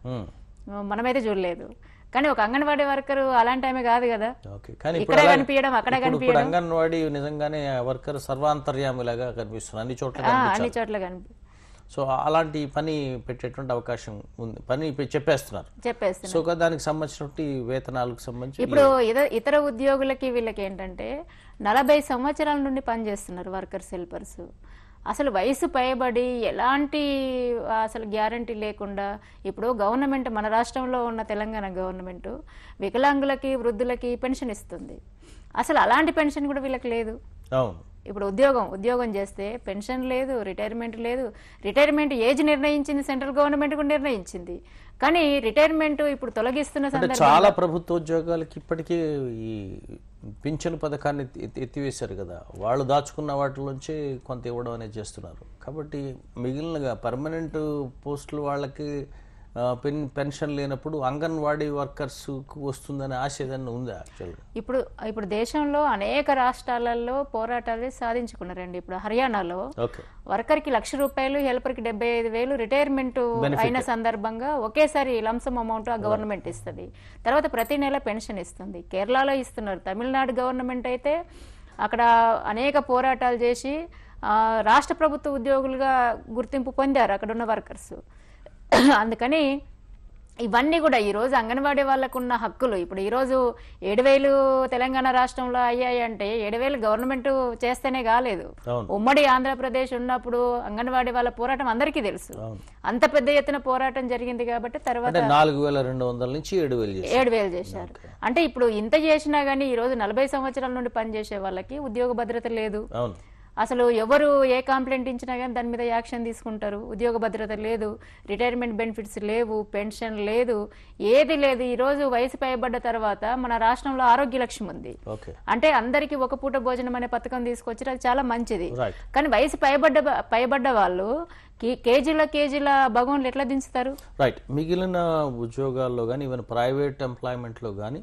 మనమైతే చూడలేదు. కానీ ఒక అంగన్వాడీ వర్కర్ అలాంటి ఆమె కాదు కదా, ఇక్కడ కనిపించడం అక్కడ కనిపించడం. అంగన్వాడీ నిజంగానే వర్కర్ సర్వాంతర్యామిలాగా కనిపిస్తుంది అన్ని చోట్ల కనిపి. సో అలాంటి పని పెట్టేటువంటి అవకాశం ఉంది, పని చెప్పేస్తున్నారు. సో దానికి సంబంధించిన వేతనాలకు సంబంధించి ఇప్పుడు ఇతర ఉద్యోగులకి వీళ్ళకి ఏంటంటే 40 సంవత్సరాల నుండి పనిచేస్తున్నారు వర్కర్స్, హెల్పర్స్. అసలు వయసు పైబడి ఎలాంటి అసలు గ్యారంటీ లేకుండా ఇప్పుడు గవర్నమెంట్, మన రాష్ట్రంలో ఉన్న తెలంగాణ గవర్నమెంట్ వికలాంగులకి వృద్ధులకి పెన్షన్ ఇస్తుంది. అసలు అలాంటి పెన్షన్ కూడా వీళ్ళకి లేదు. ఇప్పుడు ఉద్యోగం చేస్తే పెన్షన్ లేదు, రిటైర్మెంట్ లేదు. రిటైర్మెంట్ ఏజ్ నిర్ణయించింది సెంట్రల్ గవర్నమెంట్ కూడా నిర్ణయించింది. కానీ రిటైర్మెంట్ ఇప్పుడు తొలగిస్తున్న సందర్భంలో చాలా ప్రభుత్వ ఉద్యోగాలకి ఇప్పటికీ ఈ పింఛను పథకాన్ని ఎత్తివేశారు కదా, వాళ్ళు దాచుకున్న వాటిలోంచి కొంత ఇవ్వడం అనేది చేస్తున్నారు. కాబట్టి మిగిలిన పర్మనెంట్ పోస్టులు వాళ్ళకి పెన్షన్ లేనప్పుడు అంగన్వాడీ వర్కర్స్ వస్తుందనే ఆశ ఏదన్నా ఉందా? యాక్చువల్గా ఇప్పుడు దేశంలో అనేక రాష్ట్రాలలో పోరాటాలు సాధించుకున్నారండి. ఇప్పుడు హర్యానాలో వర్కర్కి ₹1,00,000, హెల్పర్కి 75,000 రిటైర్మెంట్ అయిన సందర్భంగా ఒకేసారి లంసమ్ అమౌంట్ ఆ గవర్నమెంట్ ఇస్తుంది. తర్వాత ప్రతి నెల పెన్షన్ ఇస్తుంది. కేరళలో ఇస్తున్నారు. తమిళనాడు గవర్నమెంట్ అయితే అక్కడ అనేక పోరాటాలు చేసి రాష్ట్ర ప్రభుత్వ ఉద్యోగులుగా గుర్తింపు పొందారు అక్కడ ఉన్న వర్కర్స్. అందుకని ఇవన్నీ కూడా ఈరోజు అంగన్వాడీ వాళ్ళకున్న హక్కులు. ఇప్పుడు ఈరోజు 7,000 తెలంగాణ రాష్ట్రంలో అయ్యాయి అంటే 7,000 గవర్నమెంట్ చేస్తేనే కాలేదు. ఉమ్మడి ఆంధ్రప్రదేశ్ ఉన్నప్పుడు అంగన్వాడీ వాళ్ళ పోరాటం అందరికీ తెలుసు. అంత పెద్ద ఎత్తున పోరాటం జరిగింది కాబట్టి తర్వాత 4,200 నుంచి 7,000 చేశారు. అంటే ఇప్పుడు ఇంత చేసినా గానీ ఈ రోజు 40 సంవత్సరాల నుండి పనిచేసే వాళ్ళకి ఉద్యోగ భద్రత లేదు. అసలు ఎవరు ఏ కంప్లైంట్ ఇచ్చినా కానీ దాని మీద యాక్షన్ తీసుకుంటారు. ఉద్యోగ భద్రత లేదు, రిటైర్మెంట్ బెనిఫిట్స్ లేవు, పెన్షన్ లేదు, ఏది లేదు. ఈ రోజు వయసు పైబడ్డ తర్వాత మన రాష్ట్రంలో ఆరోగ్య లక్ష్యం ఉంది. అంటే అందరికి ఒక పూట భోజనం అనే పథకం తీసుకొచ్చి అది చాలా మంచిది. కానీ వయసు పైబడ్డ వాళ్ళు కేజీల భగవాన్లు ఎట్లా దించుతారు? రైట్. మిగిలిన ఉద్యోగాల్లో కానీ ఈవెన్ ప్రైవేట్ ఎంప్లాయ్మెంట్లో కానీ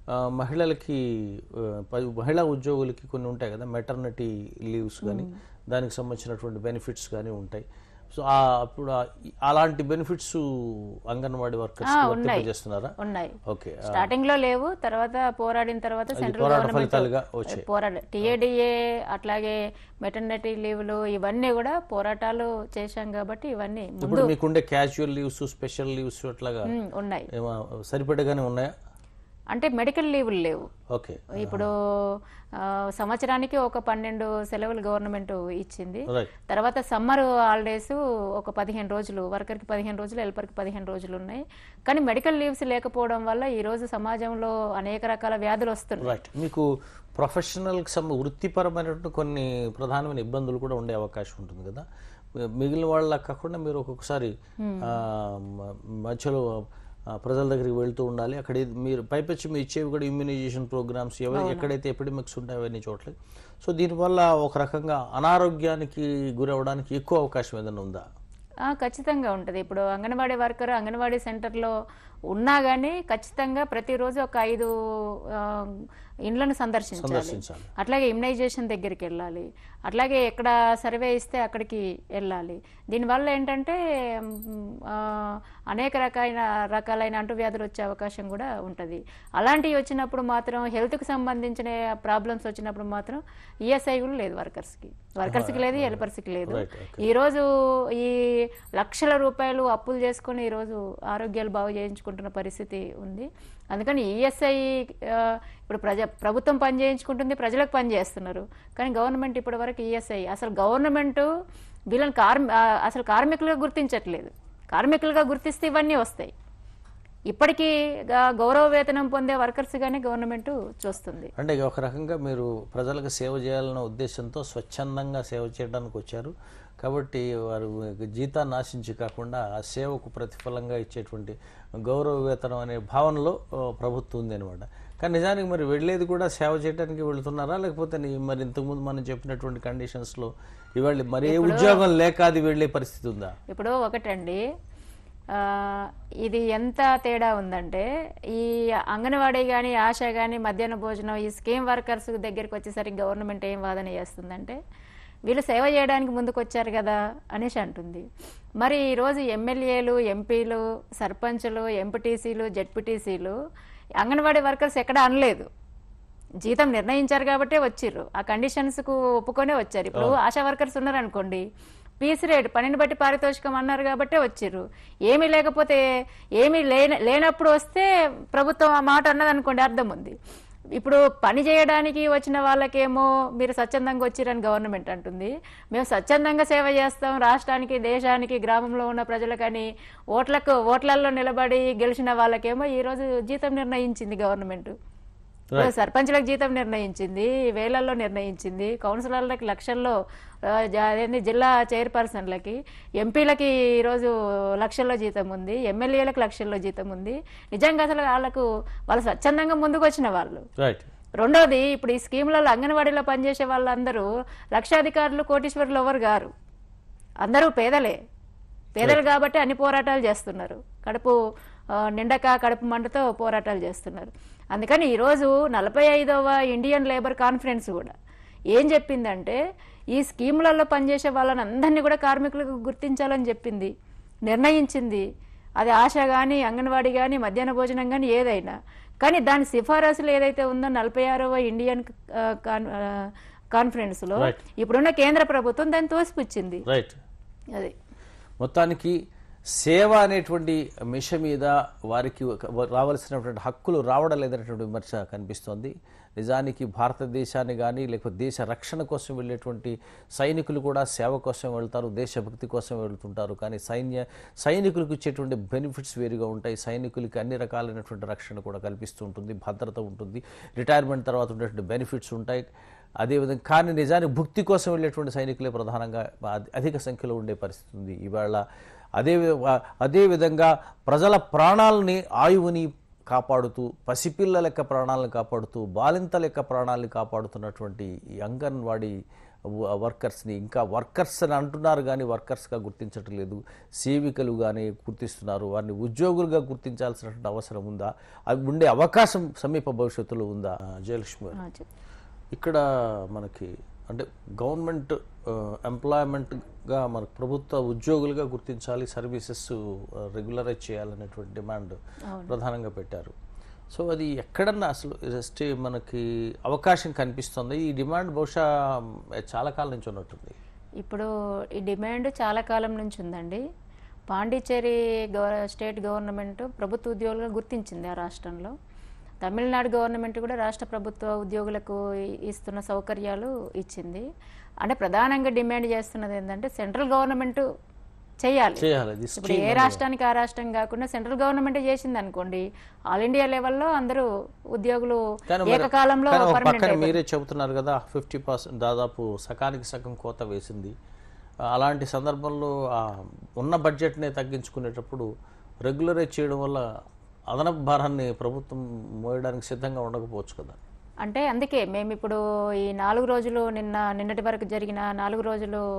మహిళా ఉద్యోగులకి కొన్ని ఉంటాయి కదా, మెటర్నిటీ లీవ్స్ కానీ దానికి సంబంధించినటువంటి బెనిఫిట్స్ కానీ ఉంటాయి. సో అప్పుడు అలాంటి బెనిఫిట్స్ అంగన్వాడీ వర్కర్స్ చేస్తున్నారా? ఉన్నాయి. ఓకే, స్టార్టింగ్ లో లేవు, తర్వాత పోరాడిన తర్వాత సెంట్రల్ గవర్నమెంట్ TADA అట్లాగే మెటర్నిటీ లీవ్లు ఇవన్నీ కూడా పోరాటాలు చేశాం కాబట్టి ఇవన్నీ మీకుండే క్యాజువల్ లీవ్స్, స్పెషల్ లీవ్స్ అట్లాగా ఉన్నాయి. సరిపడగానే ఉన్నాయా? అంటే మెడికల్ లీవులు లేవు. ఇప్పుడు సంవత్సరానికి ఒక 12 సెలవులు గవర్నమెంట్ ఇచ్చింది. తర్వాత సమ్మర్ హాలిడేస్ ఒక 15 రోజులు, వర్కర్కి 15 రోజులు, హెల్పర్కి 15 రోజులు ఉన్నాయి. కానీ మెడికల్ లీవ్స్ లేకపోవడం వల్ల ఈ రోజు సమాజంలో అనేక రకాల వ్యాధులు వస్తున్నాయి. మీకు ప్రొఫెషనల్కి వృత్తిపరమైనటువంటి కొన్ని ప్రధానమైన ఇబ్బందులు కూడా ఉండే అవకాశం ఉంటుంది కదా. మిగిలిన వాళ్ళ కాకుండా మీరు ఒక్కొక్కసారి మధ్యలో ప్రజల దగ్గరికి వెళ్తూ ఉండాలి. అక్కడ మీరు పైపెచ్చి మీరు ఇచ్చేవి కూడా ఇమ్యూనైజేషన్ ప్రోగ్రామ్స్ ఎక్కడైతే ఎపిడమిక్స్ ఉంటాయో అవన్నీ చోట్ల. సో దీనివల్ల ఒక రకంగా అనారోగ్యానికి గురవడానికి ఎక్కువ అవకాశం ఏదైనా ఉందా? ఖచ్చితంగా ఉంటుంది. ఇప్పుడు అంగన్వాడీ వర్కర్ అంగన్వాడీ సెంటర్లో ఉన్నా కానీ ఖచ్చితంగా ప్రతిరోజు ఒక 5 ఇండ్లను సందర్శించాలి. అట్లాగే ఇమ్యునైజేషన్ దగ్గరికి వెళ్ళాలి. అట్లాగే ఎక్కడ సర్వే ఇస్తే అక్కడికి వెళ్ళాలి. దీనివల్ల ఏంటంటే అనేక రకాలైన అంటువ్యాధులు వచ్చే అవకాశం కూడా ఉంటుంది. అలాంటివి వచ్చినప్పుడు మాత్రం హెల్త్కి సంబంధించిన ప్రాబ్లమ్స్ వచ్చినప్పుడు మాత్రం ఈఎస్ఐ కూడా లేదు వర్కర్స్కి లేదు, హెల్పర్స్కి లేదు. ఈరోజు ఈ లక్షల రూపాయలు అప్పులు చేసుకుని ఈరోజు ఆరోగ్యాలు బాగు చేయించుకుంటున్న పరిస్థితి ఉంది. అందుకని ఈఎస్ఐ ఇప్పుడు ప్రభుత్వం పని చేయించుకుంటుంది, ప్రజలకు పని చేస్తున్నారు. కానీ గవర్నమెంట్ ఇప్పటి వరకు ఈఎస్ఐ అసలు గవర్నమెంట్ వీళ్ళని అసలు కార్మికులుగా గుర్తించట్లేదు. కార్మికులుగా గుర్తిస్తే ఇవన్నీ వస్తాయి. ఇప్పటికీ గౌరవ వేతనం పొందే వర్కర్స్గానే గవర్నమెంట్ చూస్తుంది. అంటే ఒక రకంగా మీరు ప్రజలకు సేవ చేయాలన్న ఉద్దేశంతో స్వచ్ఛందంగా సేవ చేయడానికి వచ్చారు కాబట్టి వారు జీతాన్ని ఆశించి కాకుండా ఆ సేవకు ప్రతిఫలంగా ఇచ్చేటువంటి గౌరవ వేతనం అనే భావనలో ప్రభుత్వం ఉంది అనమాట. కానీ నిజానికి మరి వెళ్ళేది కూడా సేవ చేయడానికి వెళుతున్నారా, లేకపోతే మరి ఇంతకుముందు మనం చెప్పినటువంటి కండిషన్స్లో ఇవాళ మరి ఏ ఉద్యోగం లేక అది వెళ్ళే పరిస్థితి ఉందా? ఇప్పుడు ఒకటండి, ఇది ఎంత తేడా ఉందంటే ఈ అంగన్వాడీ కానీ ఆశా కానీ మధ్యాహ్న భోజనం ఈ స్కీమ్ వర్కర్స్ దగ్గరికి వచ్చేసరికి గవర్నమెంట్ ఏం వాదన చేస్తుందంటే వీళ్ళు సేవ చేయడానికి ముందుకు వచ్చారు కదా అనేసి అంటుంది. మరి ఈరోజు ఎమ్మెల్యేలు, ఎంపీలు, సర్పంచులు, ఎంపీటీసీలు, జెడ్పీటీసీలు అంగన్వాడీ వర్కర్స్ ఎక్కడ అనలేదు. జీతం నిర్ణయించారు కాబట్టే వచ్చిర్రు, ఆ కండిషన్స్కు ఒప్పుకొనే వచ్చారు. ఇప్పుడు ఆశా వర్కర్స్ ఉన్నారనుకోండి, పీస్ రేట్ పనిని బట్టి పారితోషికం అన్నారు కాబట్టే వచ్చిర్రు. ఏమీ లేకపోతే ఏమీ లేనప్పుడు వస్తే ప్రభుత్వం ఆ మాట అన్నదనుకోండి అర్థం ఉంది. ఇప్పుడు పని చేయడానికి వచ్చిన వాళ్ళకేమో మీరు స్వచ్ఛందంగా వచ్చిరని గవర్నమెంట్ అంటుంది. మేము స్వచ్ఛందంగా సేవ చేస్తాం రాష్ట్రానికి, దేశానికి, గ్రామంలో ఉన్న ప్రజలకని ఓట్లలో నిలబడి గెలిచిన వాళ్ళకేమో ఈరోజు జీతం నిర్ణయించింది గవర్నమెంట్. సర్పంచ్లకు జీతం నిర్ణయించింది, వేలల్లో నిర్ణయించింది, కౌన్సిలర్లకి లక్షల్లో, జిల్లా చైర్పర్సన్లకి, ఎంపీలకి ఈరోజు లక్షల్లో జీతం ఉంది, ఎమ్మెల్యేలకు లక్షల్లో జీతం ఉంది. నిజంగా అసలు వాళ్ళు స్వచ్ఛందంగా ముందుకు వచ్చిన వాళ్ళు. రెండోది, ఇప్పుడు ఈ స్కీములలో అంగన్వాడీలో పనిచేసే వాళ్ళందరూ లక్షాధికారులు, కోటీశ్వరులు ఎవరు గారు, అందరూ పేదలు కాబట్టి అన్ని పోరాటాలు చేస్తున్నారు. కడుపు నిండక కడుపు మంటతో పోరాటాలు చేస్తున్నారు. అందుకని ఈరోజు 45వ ఇండియన్ లేబర్ కాన్ఫరెన్స్ కూడా ఏం చెప్పిందంటే ఈ స్కీములలో పనిచేసే వాళ్ళని అందరినీ కూడా కార్మికులకు గుర్తించాలని చెప్పింది, నిర్ణయించింది. అది ఆశ కానీ, అంగన్వాడీ కానీ, మధ్యాహ్న భోజనం కానీ ఏదైనా. కానీ దాని సిఫారసులు ఏదైతే ఉందో 46వ ఇండియన్ కాన్ఫరెన్స్లో ఇప్పుడున్న కేంద్ర ప్రభుత్వం దాన్ని తోసిపుచ్చింది. అది మొత్తానికి సేవ అనేటువంటి మిష మీద వారికి రావాల్సినటువంటి హక్కులు రావడం లేదనేటువంటి విమర్శ కనిపిస్తోంది. నిజానికి భారతదేశాన్ని కానీ లేకపోతే దేశ రక్షణ కోసం వెళ్ళేటువంటి సైనికులు కూడా సేవ కోసం వెళ్తారు, దేశభక్తి కోసం వెళ్తుంటారు. కానీ సైనికులకు ఇచ్చేటువంటి బెనిఫిట్స్ వేరుగా ఉంటాయి. సైనికులకి అన్ని రకాలైనటువంటి రక్షణ కూడా కల్పిస్తూ ఉంటుంది, భద్రత ఉంటుంది, రిటైర్మెంట్ తర్వాత ఉండేటువంటి బెనిఫిట్స్ ఉంటాయి. అదేవిధంగా కానీ నిజానికి భుక్తి కోసం వెళ్ళేటువంటి సైనికులే ప్రధానంగా అధిక సంఖ్యలో ఉండే పరిస్థితి ఉంది ఇవాళ. అదేవిధంగా ప్రజల ప్రాణాలని, ఆయువుని కాపాడుతూ, పసిపిల్లల యొక్క ప్రాణాలను కాపాడుతూ, బాలింతల యొక్క ప్రాణాలను కాపాడుతున్నటువంటి ఈ అంగన్వాడీ వర్కర్స్ని ఇంకా వర్కర్స్ అని అంటున్నారు కానీ వర్కర్స్గా గుర్తించటం లేదు. సేవికలుగానే గుర్తిస్తున్నారు. వారిని ఉద్యోగులుగా గుర్తించాల్సినటువంటి అవసరం ఉందా, అవి ఉండే అవకాశం సమీప భవిష్యత్తులో ఉందా? జయలక్ష్మి గారు, ఇక్కడ మనకి అంటే గవర్నమెంట్ ఎంప్లాయ్మెంట్గా మనకు ప్రభుత్వ ఉద్యోగులుగా గుర్తించాలి, సర్వీసెస్ రెగ్యులరైజ్ చేయాలనేటువంటి డిమాండ్ ప్రధానంగా పెట్టారు. సో అది ఎక్కడన్నా అసలు మనకి అవకాశం కనిపిస్తుంది? ఈ డిమాండ్ బహుశా చాలా కాలం నుంచి ఉన్నట్టుంది. ఇప్పుడు ఈ డిమాండ్ చాలా కాలం నుంచి ఉందండి. పాండిచ్చేరి స్టేట్ గవర్నమెంట్ ప్రభుత్వ ఉద్యోగులుగా గుర్తించింది ఆ రాష్ట్రంలో. తమిళనాడు గవర్నమెంట్ కూడా రాష్ట్ర ప్రభుత్వ ఉద్యోగులకు ఇస్తున్న సౌకర్యాలు ఇచ్చింది. అంటే ప్రధానంగా డిమాండ్ చేస్తున్నది ఏంటంటే సెంట్రల్ గవర్నమెంట్ చేయాలి. ఇప్పుడు ఏ రాష్ట్రానికి ఆ రాష్ట్రం కాకుండా సెంట్రల్ గవర్నమెంట్ చేసింది అనుకోండి, ఆల్ ఇండియా లెవెల్లో అందరూ ఉద్యోగులు ఏకకాలంలో. మీరే చెబుతున్నారు కదా 50% దాదాపు సకానికి సగం కోత వేసింది. అలాంటి సందర్భంలో ఉన్న బడ్జెట్నే తగ్గించుకునేటప్పుడు రెగ్యులరైజ్ చేయడం వల్ల అదనపు భారాన్ని ప్రభుత్వం మోయడానికి సిద్ధంగా ఉండకపోవచ్చు కదా. అంటే అందుకే మేము ఇప్పుడు ఈ 4 రోజులు నిన్నటి వరకు జరిగిన 4 రోజులు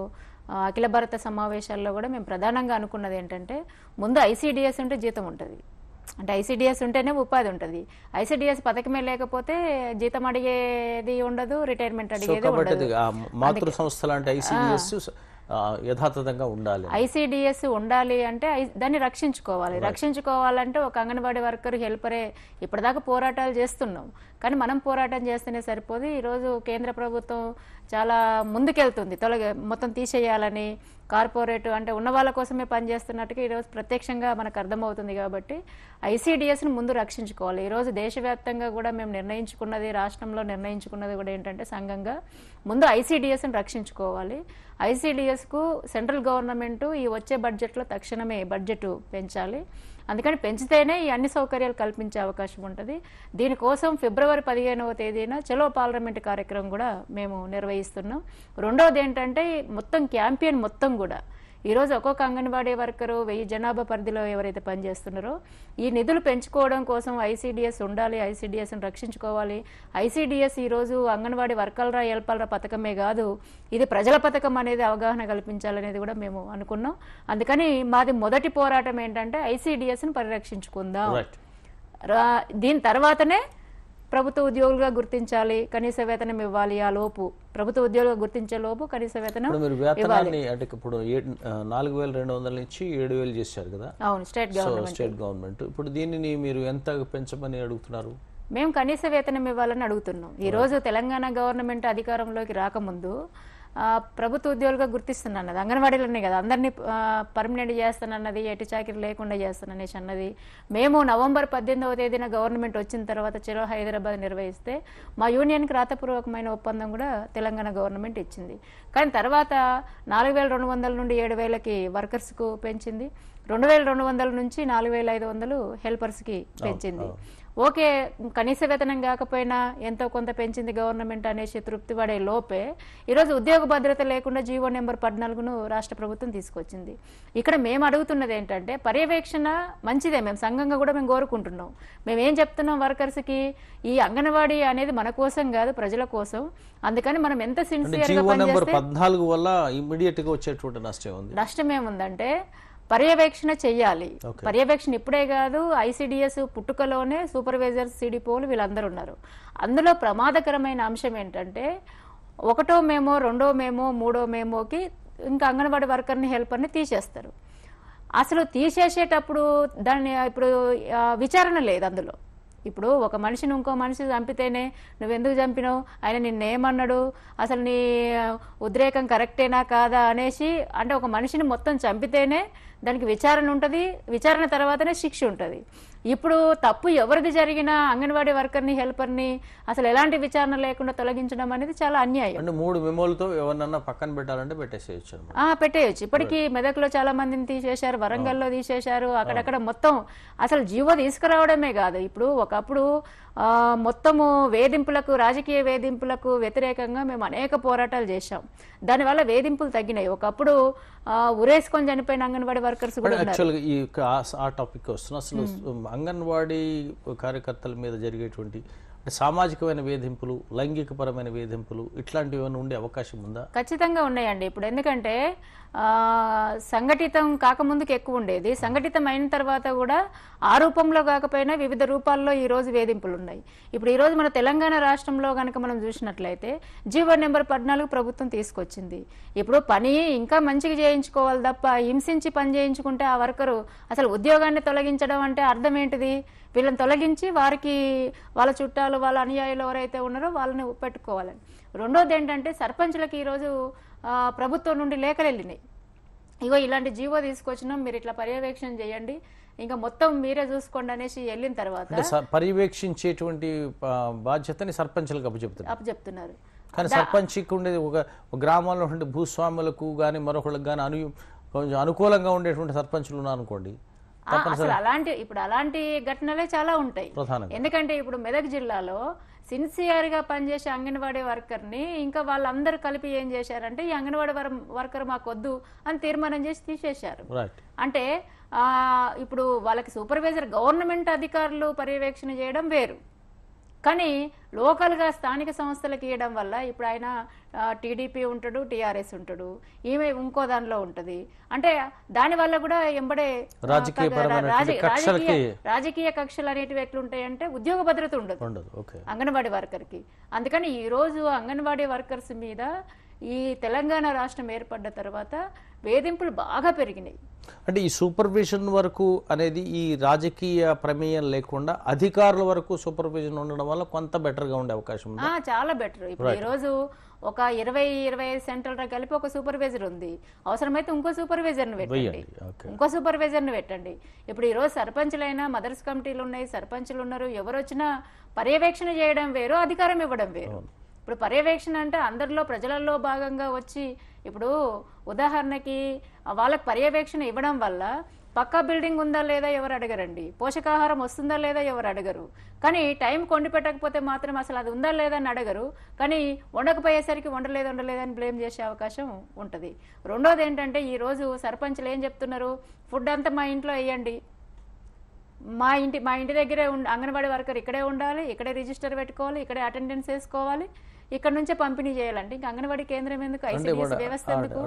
అఖిల భారత సమావేశాల్లో కూడా మేము ప్రధానంగా అనుకున్నది ఏంటంటే, ముందు ఐసీడీఎస్ ఉంటే జీతం ఉంటుంది, అంటే ఐసీడీఎస్ ఉంటేనే ఉపాధి ఉంటుంది. ఐసీడీఎస్ పథకమే లేకపోతే జీతం అడిగేది ఉండదు, రిటైర్మెంట్ అడిగేది ఉండదు. మాతృ సంస్థలు అంటే ఐసీడీఎస్ యథాతథంగా ఉండాలి. ఐసీడీఎస్ ఉండాలి అంటే దాన్ని రక్షించుకోవాలంటే ఒక అంగన్వాడీ వర్కర్, హెల్పరే ఇప్పటిదాకా పోరాటాలు చేస్తున్నాం. కానీ మనం పోరాటం చేస్తేనే సరిపోదు. ఈరోజు కేంద్ర ప్రభుత్వం చాలా ముందుకెళ్తుంది, మొత్తం తీసేయాలని, కార్పొరేట్ అంటే ఉన్న వాళ్ళ కోసమే పనిచేస్తున్నట్టుగా ఈరోజు ప్రత్యక్షంగా మనకు అర్థమవుతుంది. కాబట్టి ఐసీడీఎస్ని ముందు రక్షించుకోవాలి. ఈరోజు దేశవ్యాప్తంగా కూడా మేము నిర్ణయించుకున్నది, రాష్ట్రంలో నిర్ణయించుకున్నది కూడా ఏంటంటే సంఘంగా ముందు ఐసీడీఎస్ని రక్షించుకోవాలి. ఐసీడీఎస్కు సెంట్రల్ గవర్నమెంట్ ఈ వచ్చే బడ్జెట్లో తక్షణమే బడ్జెట్ పెంచాలి. అందుకని పెంచితేనే ఈ అన్ని సౌకర్యాలు కల్పించే అవకాశం ఉంటుంది. దీనికోసం ఫిబ్రవరి 15వ తేదీన చలో పార్లమెంట్ కార్యక్రమం కూడా మేము నిర్వహిస్తున్నాం. రెండవది ఏంటంటే మొత్తం క్యాంపెయిన్ మొత్తం కూడా ఈరోజు ఒక్కొక్క అంగన్వాడీ వర్కరు 1000 జనాభా పరిధిలో ఎవరైతే పనిచేస్తున్నారో ఈ నిధులు పెంచుకోవడం కోసం ఐసీడీఎస్ ఉండాలి, ఐసీడీఎస్ని రక్షించుకోవాలి. ఐసీడీఎస్ ఈరోజు అంగన్వాడీ వర్కర్ల హెల్పర్ల పథకమే కాదు, ఇది ప్రజల పథకం అనేది అవగాహన కల్పించాలనేది కూడా మేము అనుకున్నాం. అందుకని మాది మొదటి పోరాటం ఏంటంటే ఐసీడీఎస్ని పరిరక్షించుకుందాం. దీని తర్వాతనే ప్రభుత్వ ఉద్యోగులుగా గుర్తించాలి, కనీస వేతనం ఇవ్వాలి. ఆ లోపు ప్రభుత్వ ఉద్యోగులుగా గుర్తించే లోపు కనీస వేతనం వేతనాన్ని అంటే ఇప్పుడు 4200 నుంచి 7000 చేశారు కదా. అవును, స్టేట్ గవర్నమెంట్. ఇప్పుడు దీనిని మీరు ఎంత పెంచమని అడుగుతున్నారు? మేము కనీస వేతనం ఇవ్వాలని అడుగుతున్నాం. ఈ రోజు తెలంగాణ గవర్నమెంట్ అధికారంలోకి రాకముందు ప్రభుత్వ ఉద్యోగులుగా గుర్తిస్తున్నది అంగన్వాడీలోనే కదా, అందరినీ పర్మనెంట్ చేస్తానన్నది, ఎటు చాకిరి లేకుండా చేస్తాననేసి అన్నది. మేము నవంబర్ 18వ తేదీన గవర్నమెంట్ వచ్చిన తర్వాత చలో హైదరాబాద్ నిర్వహిస్తే మా యూనియన్కి రాతపూర్వకమైన ఒప్పందం కూడా తెలంగాణ గవర్నమెంట్ ఇచ్చింది. కానీ తర్వాత 4200 నుండి 7000కి వర్కర్స్కు పెంచింది, 2200 నుంచి 4500 హెల్పర్స్కి పెంచింది. ఓకే, కనీస వేతనం కాకపోయినా ఎంతో కొంత పెంచింది గవర్నమెంట్ అనేసి తృప్తి పడే లోపే ఈరోజు ఉద్యోగ భద్రత లేకుండా జీవో నెంబర్ 14ను రాష్ట్ర ప్రభుత్వం తీసుకొచ్చింది. ఇక్కడ మేము అడుగుతున్నది ఏంటంటే పర్యవేక్షణ మంచిదే, మేము సంఘంగా కూడా మేము కోరుకుంటున్నాం. మేము ఏం చెప్తున్నాం వర్కర్స్కి, ఈ అంగన్వాడీ అనేది మన కోసం కాదు, ప్రజల కోసం. అందుకని మనం ఎంత సిన్సియర్గా పనిచేస్తే 14 వల్ల ఇమ్మీడియట్ గా వచ్చేటువంటి నష్టం ఏముందంటే పర్యవేక్షణ చెయ్యాలి. పర్యవేక్షణ ఇప్పుడే కాదు, ఐసీడీఎస్ పుట్టుకలోనే సూపర్వైజర్స్, సిడిపోలు వీళ్ళందరూ ఉన్నారు. అందులో ప్రమాదకరమైన అంశం ఏంటంటే 1వ మేమో, 2వ మేమో, 3వ మేమోకి ఇంకా అంగన్వాడీ వర్కర్ని, హెల్పర్ని తీసేస్తారు. అసలు తీసేసేటప్పుడు దాన్ని ఇప్పుడు విచారణ లేదు అందులో. ఇప్పుడు ఒక మనిషిని ఇంకో మనిషి చంపితేనే నువ్వెందుకు చంపినావు, ఆయన నిన్నేమన్నాడు, అసలు నీ ఉద్రేకం కరెక్టేనా కాదా అనేసి, అంటే ఒక మనిషిని మొత్తం చంపితేనే దానికి విచారణ ఉంటుంది, విచారణ తర్వాతనే శిక్ష ఉంటుంది. ఇప్పుడు తప్పు ఎవరిది జరిగినా అంగన్వాడీ వర్కర్ని, హెల్పర్ని అసలు ఎలాంటి విచారణ లేకుండా తొలగించడం అనేది చాలా అన్యాయం. అంటే 3 మెమోలతో ఎవరినన్నా పక్కన పెట్టాలంటే పెట్టేయచ్చు. ఇప్పటికీ మెదక్లో చాలా మందిని తీసేశారు, వరంగల్లో తీసేశారు, అక్కడక్కడ మొత్తం అసలు జీవో తీసుకురావడమే కాదు. ఇప్పుడు ఒకప్పుడు మొత్తము వేధింపులకు, రాజకీయ వేధింపులకు వ్యతిరేకంగా మేము అనేక పోరాటాలు చేశాం. దానివల్ల వేధింపులు తగ్గినాయి. ఒకప్పుడు ఉరేసుకొని చనిపోయిన అంగన్వాడీ వర్కర్స్ కూడా ఆ టాపిక్ వస్తున్నా. అసలు అంగన్వాడీ కార్యకర్తల మీద జరిగేటువంటి సామాజికమైన వేధింపులు, లైంగికపరమైన వేధింపులు ఇట్లాంటివి ఏమైనా ఉండే అవకాశం ఉందా? ఖచ్చితంగా ఉన్నాయండి. ఇప్పుడు ఎందుకంటే సంఘటితం కాకముందుకు ఎక్కువ ఉండేది, సంఘటితం అయిన తర్వాత కూడా ఆ రూపంలో కాకపోయినా వివిధ రూపాల్లో ఈ రోజు వేధింపులు ఉన్నాయి. ఇప్పుడు ఈ రోజు మన తెలంగాణ రాష్ట్రంలో కనుక మనం చూసినట్లయితే జీవో నెంబర్ 14 ప్రభుత్వం తీసుకొచ్చింది. ఇప్పుడు పని ఇంకా మంచిగా చేయించుకోవాలి తప్ప హింసించి పని చేయించుకుంటే ఆ వర్కరు అసలు ఉద్యోగాన్ని తొలగించడం అంటే అర్థం ఏంటిది? వీళ్ళని తొలగించి వారికి వాళ్ళ చుట్టాలు, వాళ్ళ అనుయాయులు ఎవరైతే ఉన్నారో వాళ్ళని పెట్టుకోవాలని. రెండోది ఏంటంటే సర్పంచ్లకి ఈరోజు ప్రభుత్వం నుండి లేఖలు వెళ్ళినాయి, ఇగో ఇలాంటి జీవో తీసుకొచ్చినాం, మీరు ఇట్లా పర్యవేక్షణ చేయండి, ఇంకా మొత్తం మీరే చూసుకోండి అనేసి వెళ్ళిన తర్వాత పర్యవేక్షించేటువంటి బాధ్యతని సర్పంచ్లకు అప్పచెప్తున్నారు. కానీ సర్పంచ్కి ఉండేది ఒక గ్రామంలో ఉండే భూస్వాములకు కానీ మరొకళ్ళకి కానీ కొంచెం అనుకూలంగా ఉండేటువంటి సర్పంచ్లు ఉన్నారు అనుకోండి, అసలు అలాంటి ఘటనలే చాలా ఉంటాయి. ఎందుకంటే ఇప్పుడు మెదక్ జిల్లాలో సిన్సియర్ గా పనిచేసే అంగన్వాడీ వర్కర్ ని ఇంకా వాళ్ళందరూ కలిపి ఏం చేశారంటే ఈ అంగన్వాడీ వర్కర్ మాకొద్దు అని తీర్మానం చేసి తీసేశారు. అంటే ఇప్పుడు వాళ్ళకి సూపర్వైజర్ గవర్నమెంట్ అధికారులు పర్యవేక్షణ చేయడం వేరు, కానీ లోకల్గా స్థానిక సంస్థలకు ఇవ్వడం వల్ల ఇప్పుడు ఆయన టీడీపీ ఉంటాడు, టీఆర్ఎస్ ఉంటాడు, ఈమె ఇంకో దానిలో ఉంటుంది. అంటే దానివల్ల కూడా ఎంబడే రాజకీయ కక్షలు అనేటివి ఎట్లుంటాయంటే ఉద్యోగ భద్రత ఉండదు అంగన్వాడీ వర్కర్కి. అందుకని ఈరోజు అంగన్వాడీ వర్కర్స్ మీద ఈ తెలంగాణ రాష్ట్రం ఏర్పడ్డ తర్వాత వేధింపులు బాగా పెరిగినాయి. అంటే ఈ సూపర్విజన్ వరకు అనేది ఈ రాజకీయ ప్రమేయం లేకుండా అధికారుల వరకు సూపర్విజన్ ఉండడం వల్ల కొంత బెటర్గా ఉండే అవకాశం ఉంది. చాలా బెటర్. ఇప్పుడు ఈరోజు ఒక 20-25 సెంటర్ల కలిపి ఒక సూపర్వైజర్ ఉంది. అవసరమైతే ఇంకో సూపర్వైజర్ని పెట్టండి, ఇంకో సూపర్వైజర్ని పెట్టండి. ఇప్పుడు ఈరోజు సర్పంచులైనా మదర్స్ కమిటీలు ఉన్నాయి, సర్పంచులు ఉన్నారు. ఎవరు వచ్చినా పర్యవేక్షణ చేయడం వేరు, అధికారం ఇవ్వడం వేరు. ఇప్పుడు పర్యవేక్షణ అంటే అందరిలో ప్రజలలో భాగంగా వచ్చి, ఇప్పుడు ఉదాహరణకి వాళ్ళకి పర్యవేక్షణ ఇవ్వడం వల్ల పక్కా బిల్డింగ్ ఉందా లేదా ఎవరు అడగరండి, పోషకాహారం వస్తుందా లేదా ఎవరు అడగరు. కానీ టైం కొండి పెట్టకపోతే మాత్రం అసలు అది ఉందా లేదా అని అడగరు. కానీ వండకపోయేసరికి వండలేదని బ్లేమ్ చేసే అవకాశం ఉంటుంది. రెండోది ఏంటంటే ఈరోజు సర్పంచ్లు ఏం చెప్తున్నారు, ఫుడ్ అంతా మా ఇంట్లో వేయండి, మా ఇంటి దగ్గరే అంగన్వాడీ వర్కర్ ఇక్కడే ఉండాలి, ఇక్కడే రిజిస్టర్ పెట్టుకోవాలి, ఇక్కడే అటెండెన్స్ వేసుకోవాలి, ఇక్కడ నుంచే పంపిణీ చేయాలంటే ఇంకా అంగన్వాడీ కేంద్రం ఎందుకు, ఐసీడీఎస్ వ్యవస్థ ఎందుకు?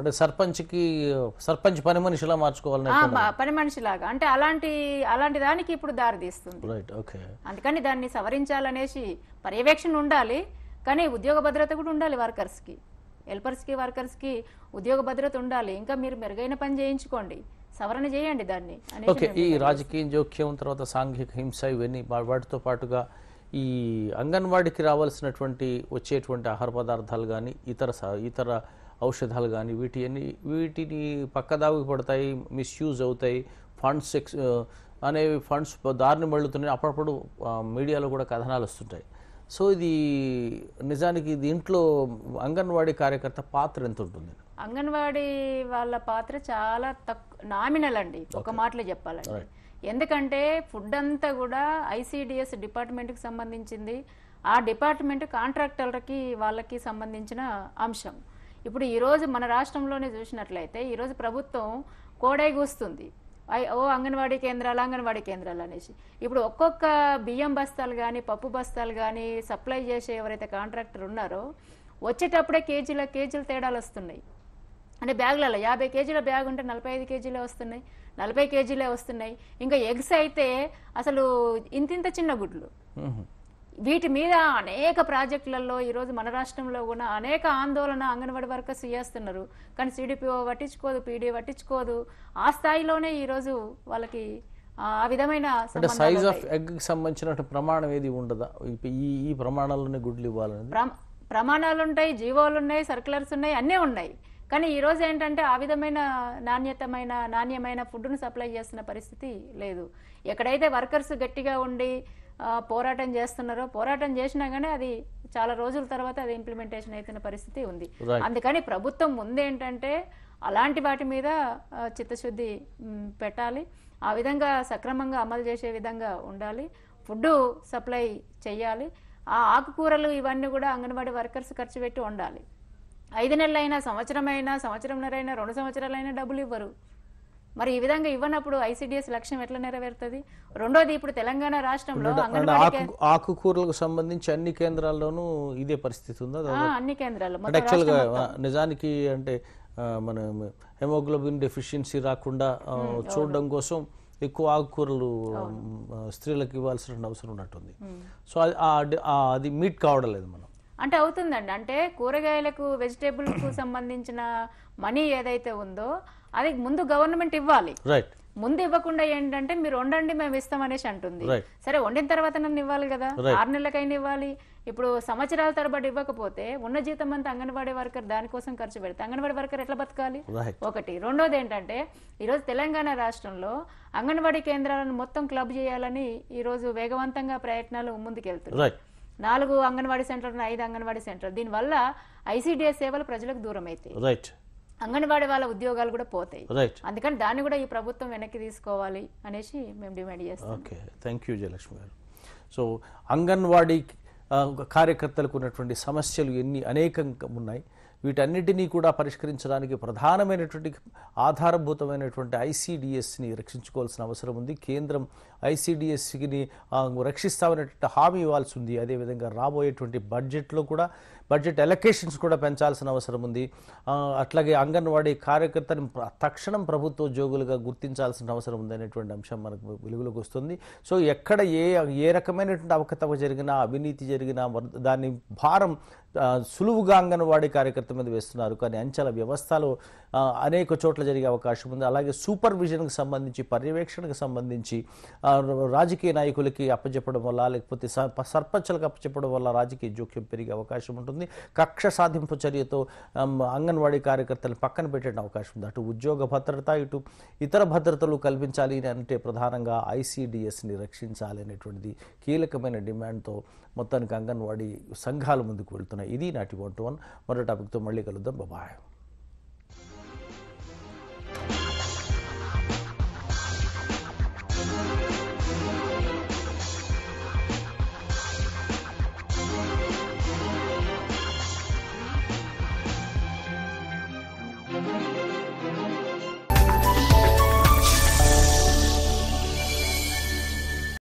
సర్పంచ్ పని మనిషిలా మార్చుకోవాలి, పని మనిషిలాగా. అంటే అలాంటి దానికి ఇప్పుడు దారి తీస్తుంది. అందుకని దాన్ని సవరించాలనేసి పర్యవేక్షణ ఉండాలి, కానీ ఉద్యోగ భద్రత కూడా ఉండాలి. వర్కర్స్కి, హెల్పర్స్కి, వర్కర్స్కి ఉద్యోగ భద్రత ఉండాలి. ఇంకా మీరు మెరుగైన పని చేయించుకోండి, సవరణ చేయండి దాన్ని. ఈ రాజకీయ జోక్యం, తర్వాత సాంఘిక హింస, ఇవన్నీ వాటితో పాటుగా ఈ అంగన్వాడికి రావాల్సినటువంటి వచ్చేటువంటి ఆహార పదార్థాలు కానీ ఇతర ఔషధాలు కానీ వీటిని పక్కదావి పడతాయి, మిస్యూజ్ అవుతాయి, ఫండ్స్ ఫండ్స్ దారిని మళ్ళుతున్నాయి. అప్పుడప్పుడు మీడియాలో కూడా కథనాలు వస్తుంటాయి. సో ఇది నిజానికి దీంట్లో అంగన్వాడీ కార్యకర్త పాత్ర ఎంత ఉంటుంది? అంగన్వాడీ వాళ్ళ పాత్ర చాలా నామినల్ అండి, ఒక మాటలో చెప్పాలండి. ఎందుకంటే ఫుడ్ అంతా కూడా ఐసీడీఎస్ డిపార్ట్మెంట్కి సంబంధించింది. ఆ డిపార్ట్మెంట్ కాంట్రాక్టర్లకి వాళ్ళకి సంబంధించిన అంశం. ఇప్పుడు ఈరోజు మన రాష్ట్రంలోనే చూసినట్లయితే ఈరోజు ప్రభుత్వం కోడై కూస్తుంది, అంగన్వాడీ కేంద్రాలు అనేసి. ఇప్పుడు ఒక్కొక్క బియ్యం బస్తాలు కానీ పప్పు బస్తాలు కానీ సప్లై చేసే ఎవరైతే కాంట్రాక్టర్ ఉన్నారో వచ్చేటప్పుడే కేజీల తేడాలు వస్తున్నాయి. అంటే బ్యాగులలో 50 కేజీల బ్యాగ్ ఉంటే 45 కేజీలే వస్తున్నాయి, 40 కేజీలే వస్తున్నాయి. ఇంకా ఎగ్స్ అయితే అసలు ఇంతింత చిన్న గుడ్లు. వీటి మీద అనేక ప్రాజెక్టులలో ఈరోజు మన రాష్ట్రంలో కూడా అనేక ఆందోళన అంగన్వాడీ వర్కర్స్ చేస్తున్నారు. కానీ సిడిపిఓ పట్టించుకోదు, పీడీ పట్టించుకోదు. ఆ స్థాయిలోనే ఈరోజు వాళ్ళకి ఆ విధమైన సైజ్ ఆఫ్ ఎగ్ సంబంధించిన ప్రమాణం ఏది ఉండదా? ఈ ప్రమాణాల్లోనే గుడ్లు ఇవ్వాలని ప్రమాణాలు ఉంటాయి, జీవోలు ఉన్నాయి, సర్క్యులర్స్ ఉన్నాయి, అన్నీ ఉన్నాయి. కానీ ఈరోజు ఏంటంటే ఆ విధమైన నాణ్యమైన ఫుడ్ను సప్లై చేస్తున్న పరిస్థితి లేదు. ఎక్కడైతే వర్కర్స్ గట్టిగా ఉండి పోరాటం చేస్తున్నారో, పోరాటం చేసినా కానీ అది చాలా రోజుల తర్వాత అది ఇంప్లిమెంటేషన్ అవుతున్న పరిస్థితి ఉంది. అందుకని ప్రభుత్వం ముందేంటంటే అలాంటి వాటి మీద చిత్తశుద్ధి పెట్టాలి, ఆ విధంగా సక్రమంగా అమలు చేసే విధంగా ఉండాలి, ఫుడ్ సప్లై చేయాలి. ఆ ఆకుకూరలు ఇవన్నీ కూడా అంగన్వాడీ వర్కర్స్ ఖర్చు పెట్టి ఉండాలి. 5 నెలలైనా, సంవత్సరంన్నరైనా, 2 సంవత్సరాలైనా డబ్బులు ఇవ్వరు. మరి ఈ విధంగా ఇవ్వనప్పుడు ఐసీడీఎస్ లక్ష్యం ఎట్లా నెరవేరుతుంది? రెండోది, ఇప్పుడు తెలంగాణ రాష్ట్రంలో ఆకుకూరలకు సంబంధించి అన్ని కేంద్రాల్లోనూ ఇదే పరిస్థితి ఉందా? అన్ని కేంద్రాల్లో నిజానికి అంటే మన హెమోగ్లోబిన్ డెఫిషియన్సీ రాకుండా చూడడం కోసం ఎక్కువ ఆకుకూరలు స్త్రీలకు ఇవ్వాల్సిన అవసరం ఉన్నట్టుంది. సో అది మీట్ కావడం లేదు మనం అంటే అవుతుందండి. అంటే కూరగాయలకు, వెజిటేబుల్కు సంబంధించిన మనీ ఏదైతే ఉందో అది ముందు గవర్నమెంట్ ఇవ్వాలి. ముందు ఇవ్వకుండా ఏంటంటే మీరు వండండి మేము ఇస్తాం అనేసి అంటుంది. సరే, వండిన తర్వాత నన్ను ఇవ్వాలి కదా, 6 నెలలకైనా ఇవ్వాలి. ఇప్పుడు సంవత్సరాల తరబడి ఇవ్వకపోతే ఉన్న జీతం అంతా అంగన్వాడీ వర్కర్ దానికోసం ఖర్చు పెడితే అంగన్వాడీ వర్కర్ ఎట్లా బతకాలి? ఒకటి. రెండోది ఏంటంటే ఈరోజు తెలంగాణ రాష్ట్రంలో అంగన్వాడీ కేంద్రాలను మొత్తం క్లబ్ చేయాలని ఈరోజు వేగవంతంగా ప్రయత్నాలు ముందుకెళ్తున్నాయి. 4 అంగన్వాడీ సెంటర్లు, 5 అంగన్వాడీ సెంటర్. దీనివల్ల ఐసీడీఎస్ సేవలు ప్రజలకు దూరం అవుతాయి, అంగన్వాడీ వాళ్ళ ఉద్యోగాలు కూడా పోతాయి. అందుకని దాన్ని కూడా ఈ ప్రభుత్వం వెనక్కి తీసుకోవాలి అనేసి మేము డిమాండ్ చేస్తాం. ఓకే, థ్యాంక్ యూ జయలక్ష్మి గారు. సో అంగన్వాడీ కార్యకర్తలకు ఉన్నటువంటి సమస్యలు అనేకంగా ఉన్నాయి. వీటన్నిటినీ కూడా పరిష్కరించడానికి ప్రధానమైనటువంటి ఆధారభూతమైనటువంటి ఐసిడిఎస్ని రక్షించుకోవాల్సిన అవసరం ఉంది. కేంద్రం ఐసిడిఎస్ని రక్షిస్తామనేటువంటి హామీ ఇవ్వాల్సి ఉంది. అదేవిధంగా రాబోయేటువంటి బడ్జెట్లో కూడా బడ్జెట్ ఎలకేషన్స్ కూడా పెంచాల్సిన అవసరం ఉంది. అట్లాగే అంగన్వాడీ కార్యకర్తని తక్షణం ప్రభుత్వ ఉద్యోగులుగా గుర్తించాల్సిన అవసరం ఉంది అనేటువంటి అంశం మనకు వెలుగులోకి వస్తుంది. సో ఎక్కడ ఏ రకమైనటువంటి అవకతవక జరిగినా, అవినీతి జరిగినా దాని భారం సులువుగా అంగన్వాడీ కార్యకర్త మీద వేస్తున్నారు. కానీ అంచెల వ్యవస్థలో అనేక చోట్ల జరిగే అవకాశం ఉంది. అలాగే సూపర్విజన్కి సంబంధించి, పర్యవేక్షణకు సంబంధించి రాజకీయ నాయకులకి అప్పచెప్పడం వల్ల, లేకపోతే సర్పంచులకు అప్పచెప్పడం వల్ల రాజకీయ జోక్యం పెరిగే అవకాశం ఉంటుంది. కక్ష సాధింపు చర్యతో అంగన్వాడీ కార్యకర్తలు పక్కన పెట్టే అవకాశం ఉంది. అటు ఉద్యోగ భద్రత, ఇటు ఇతర భద్రతలు కల్పించాలి అంటే ప్రధానంగా ఐసిడిఎస్ని రక్షించాలి అనేటువంటిది కీలకమైన డిమాండ్తో మొత్తానికి అంగన్వాడీ సంఘాల ముందుకు వెళ్తున్నాయి. ఇది నాటి 1-to-1. మరో టాపిక్తో మళ్ళీ కలుద్దాం. బాయ్.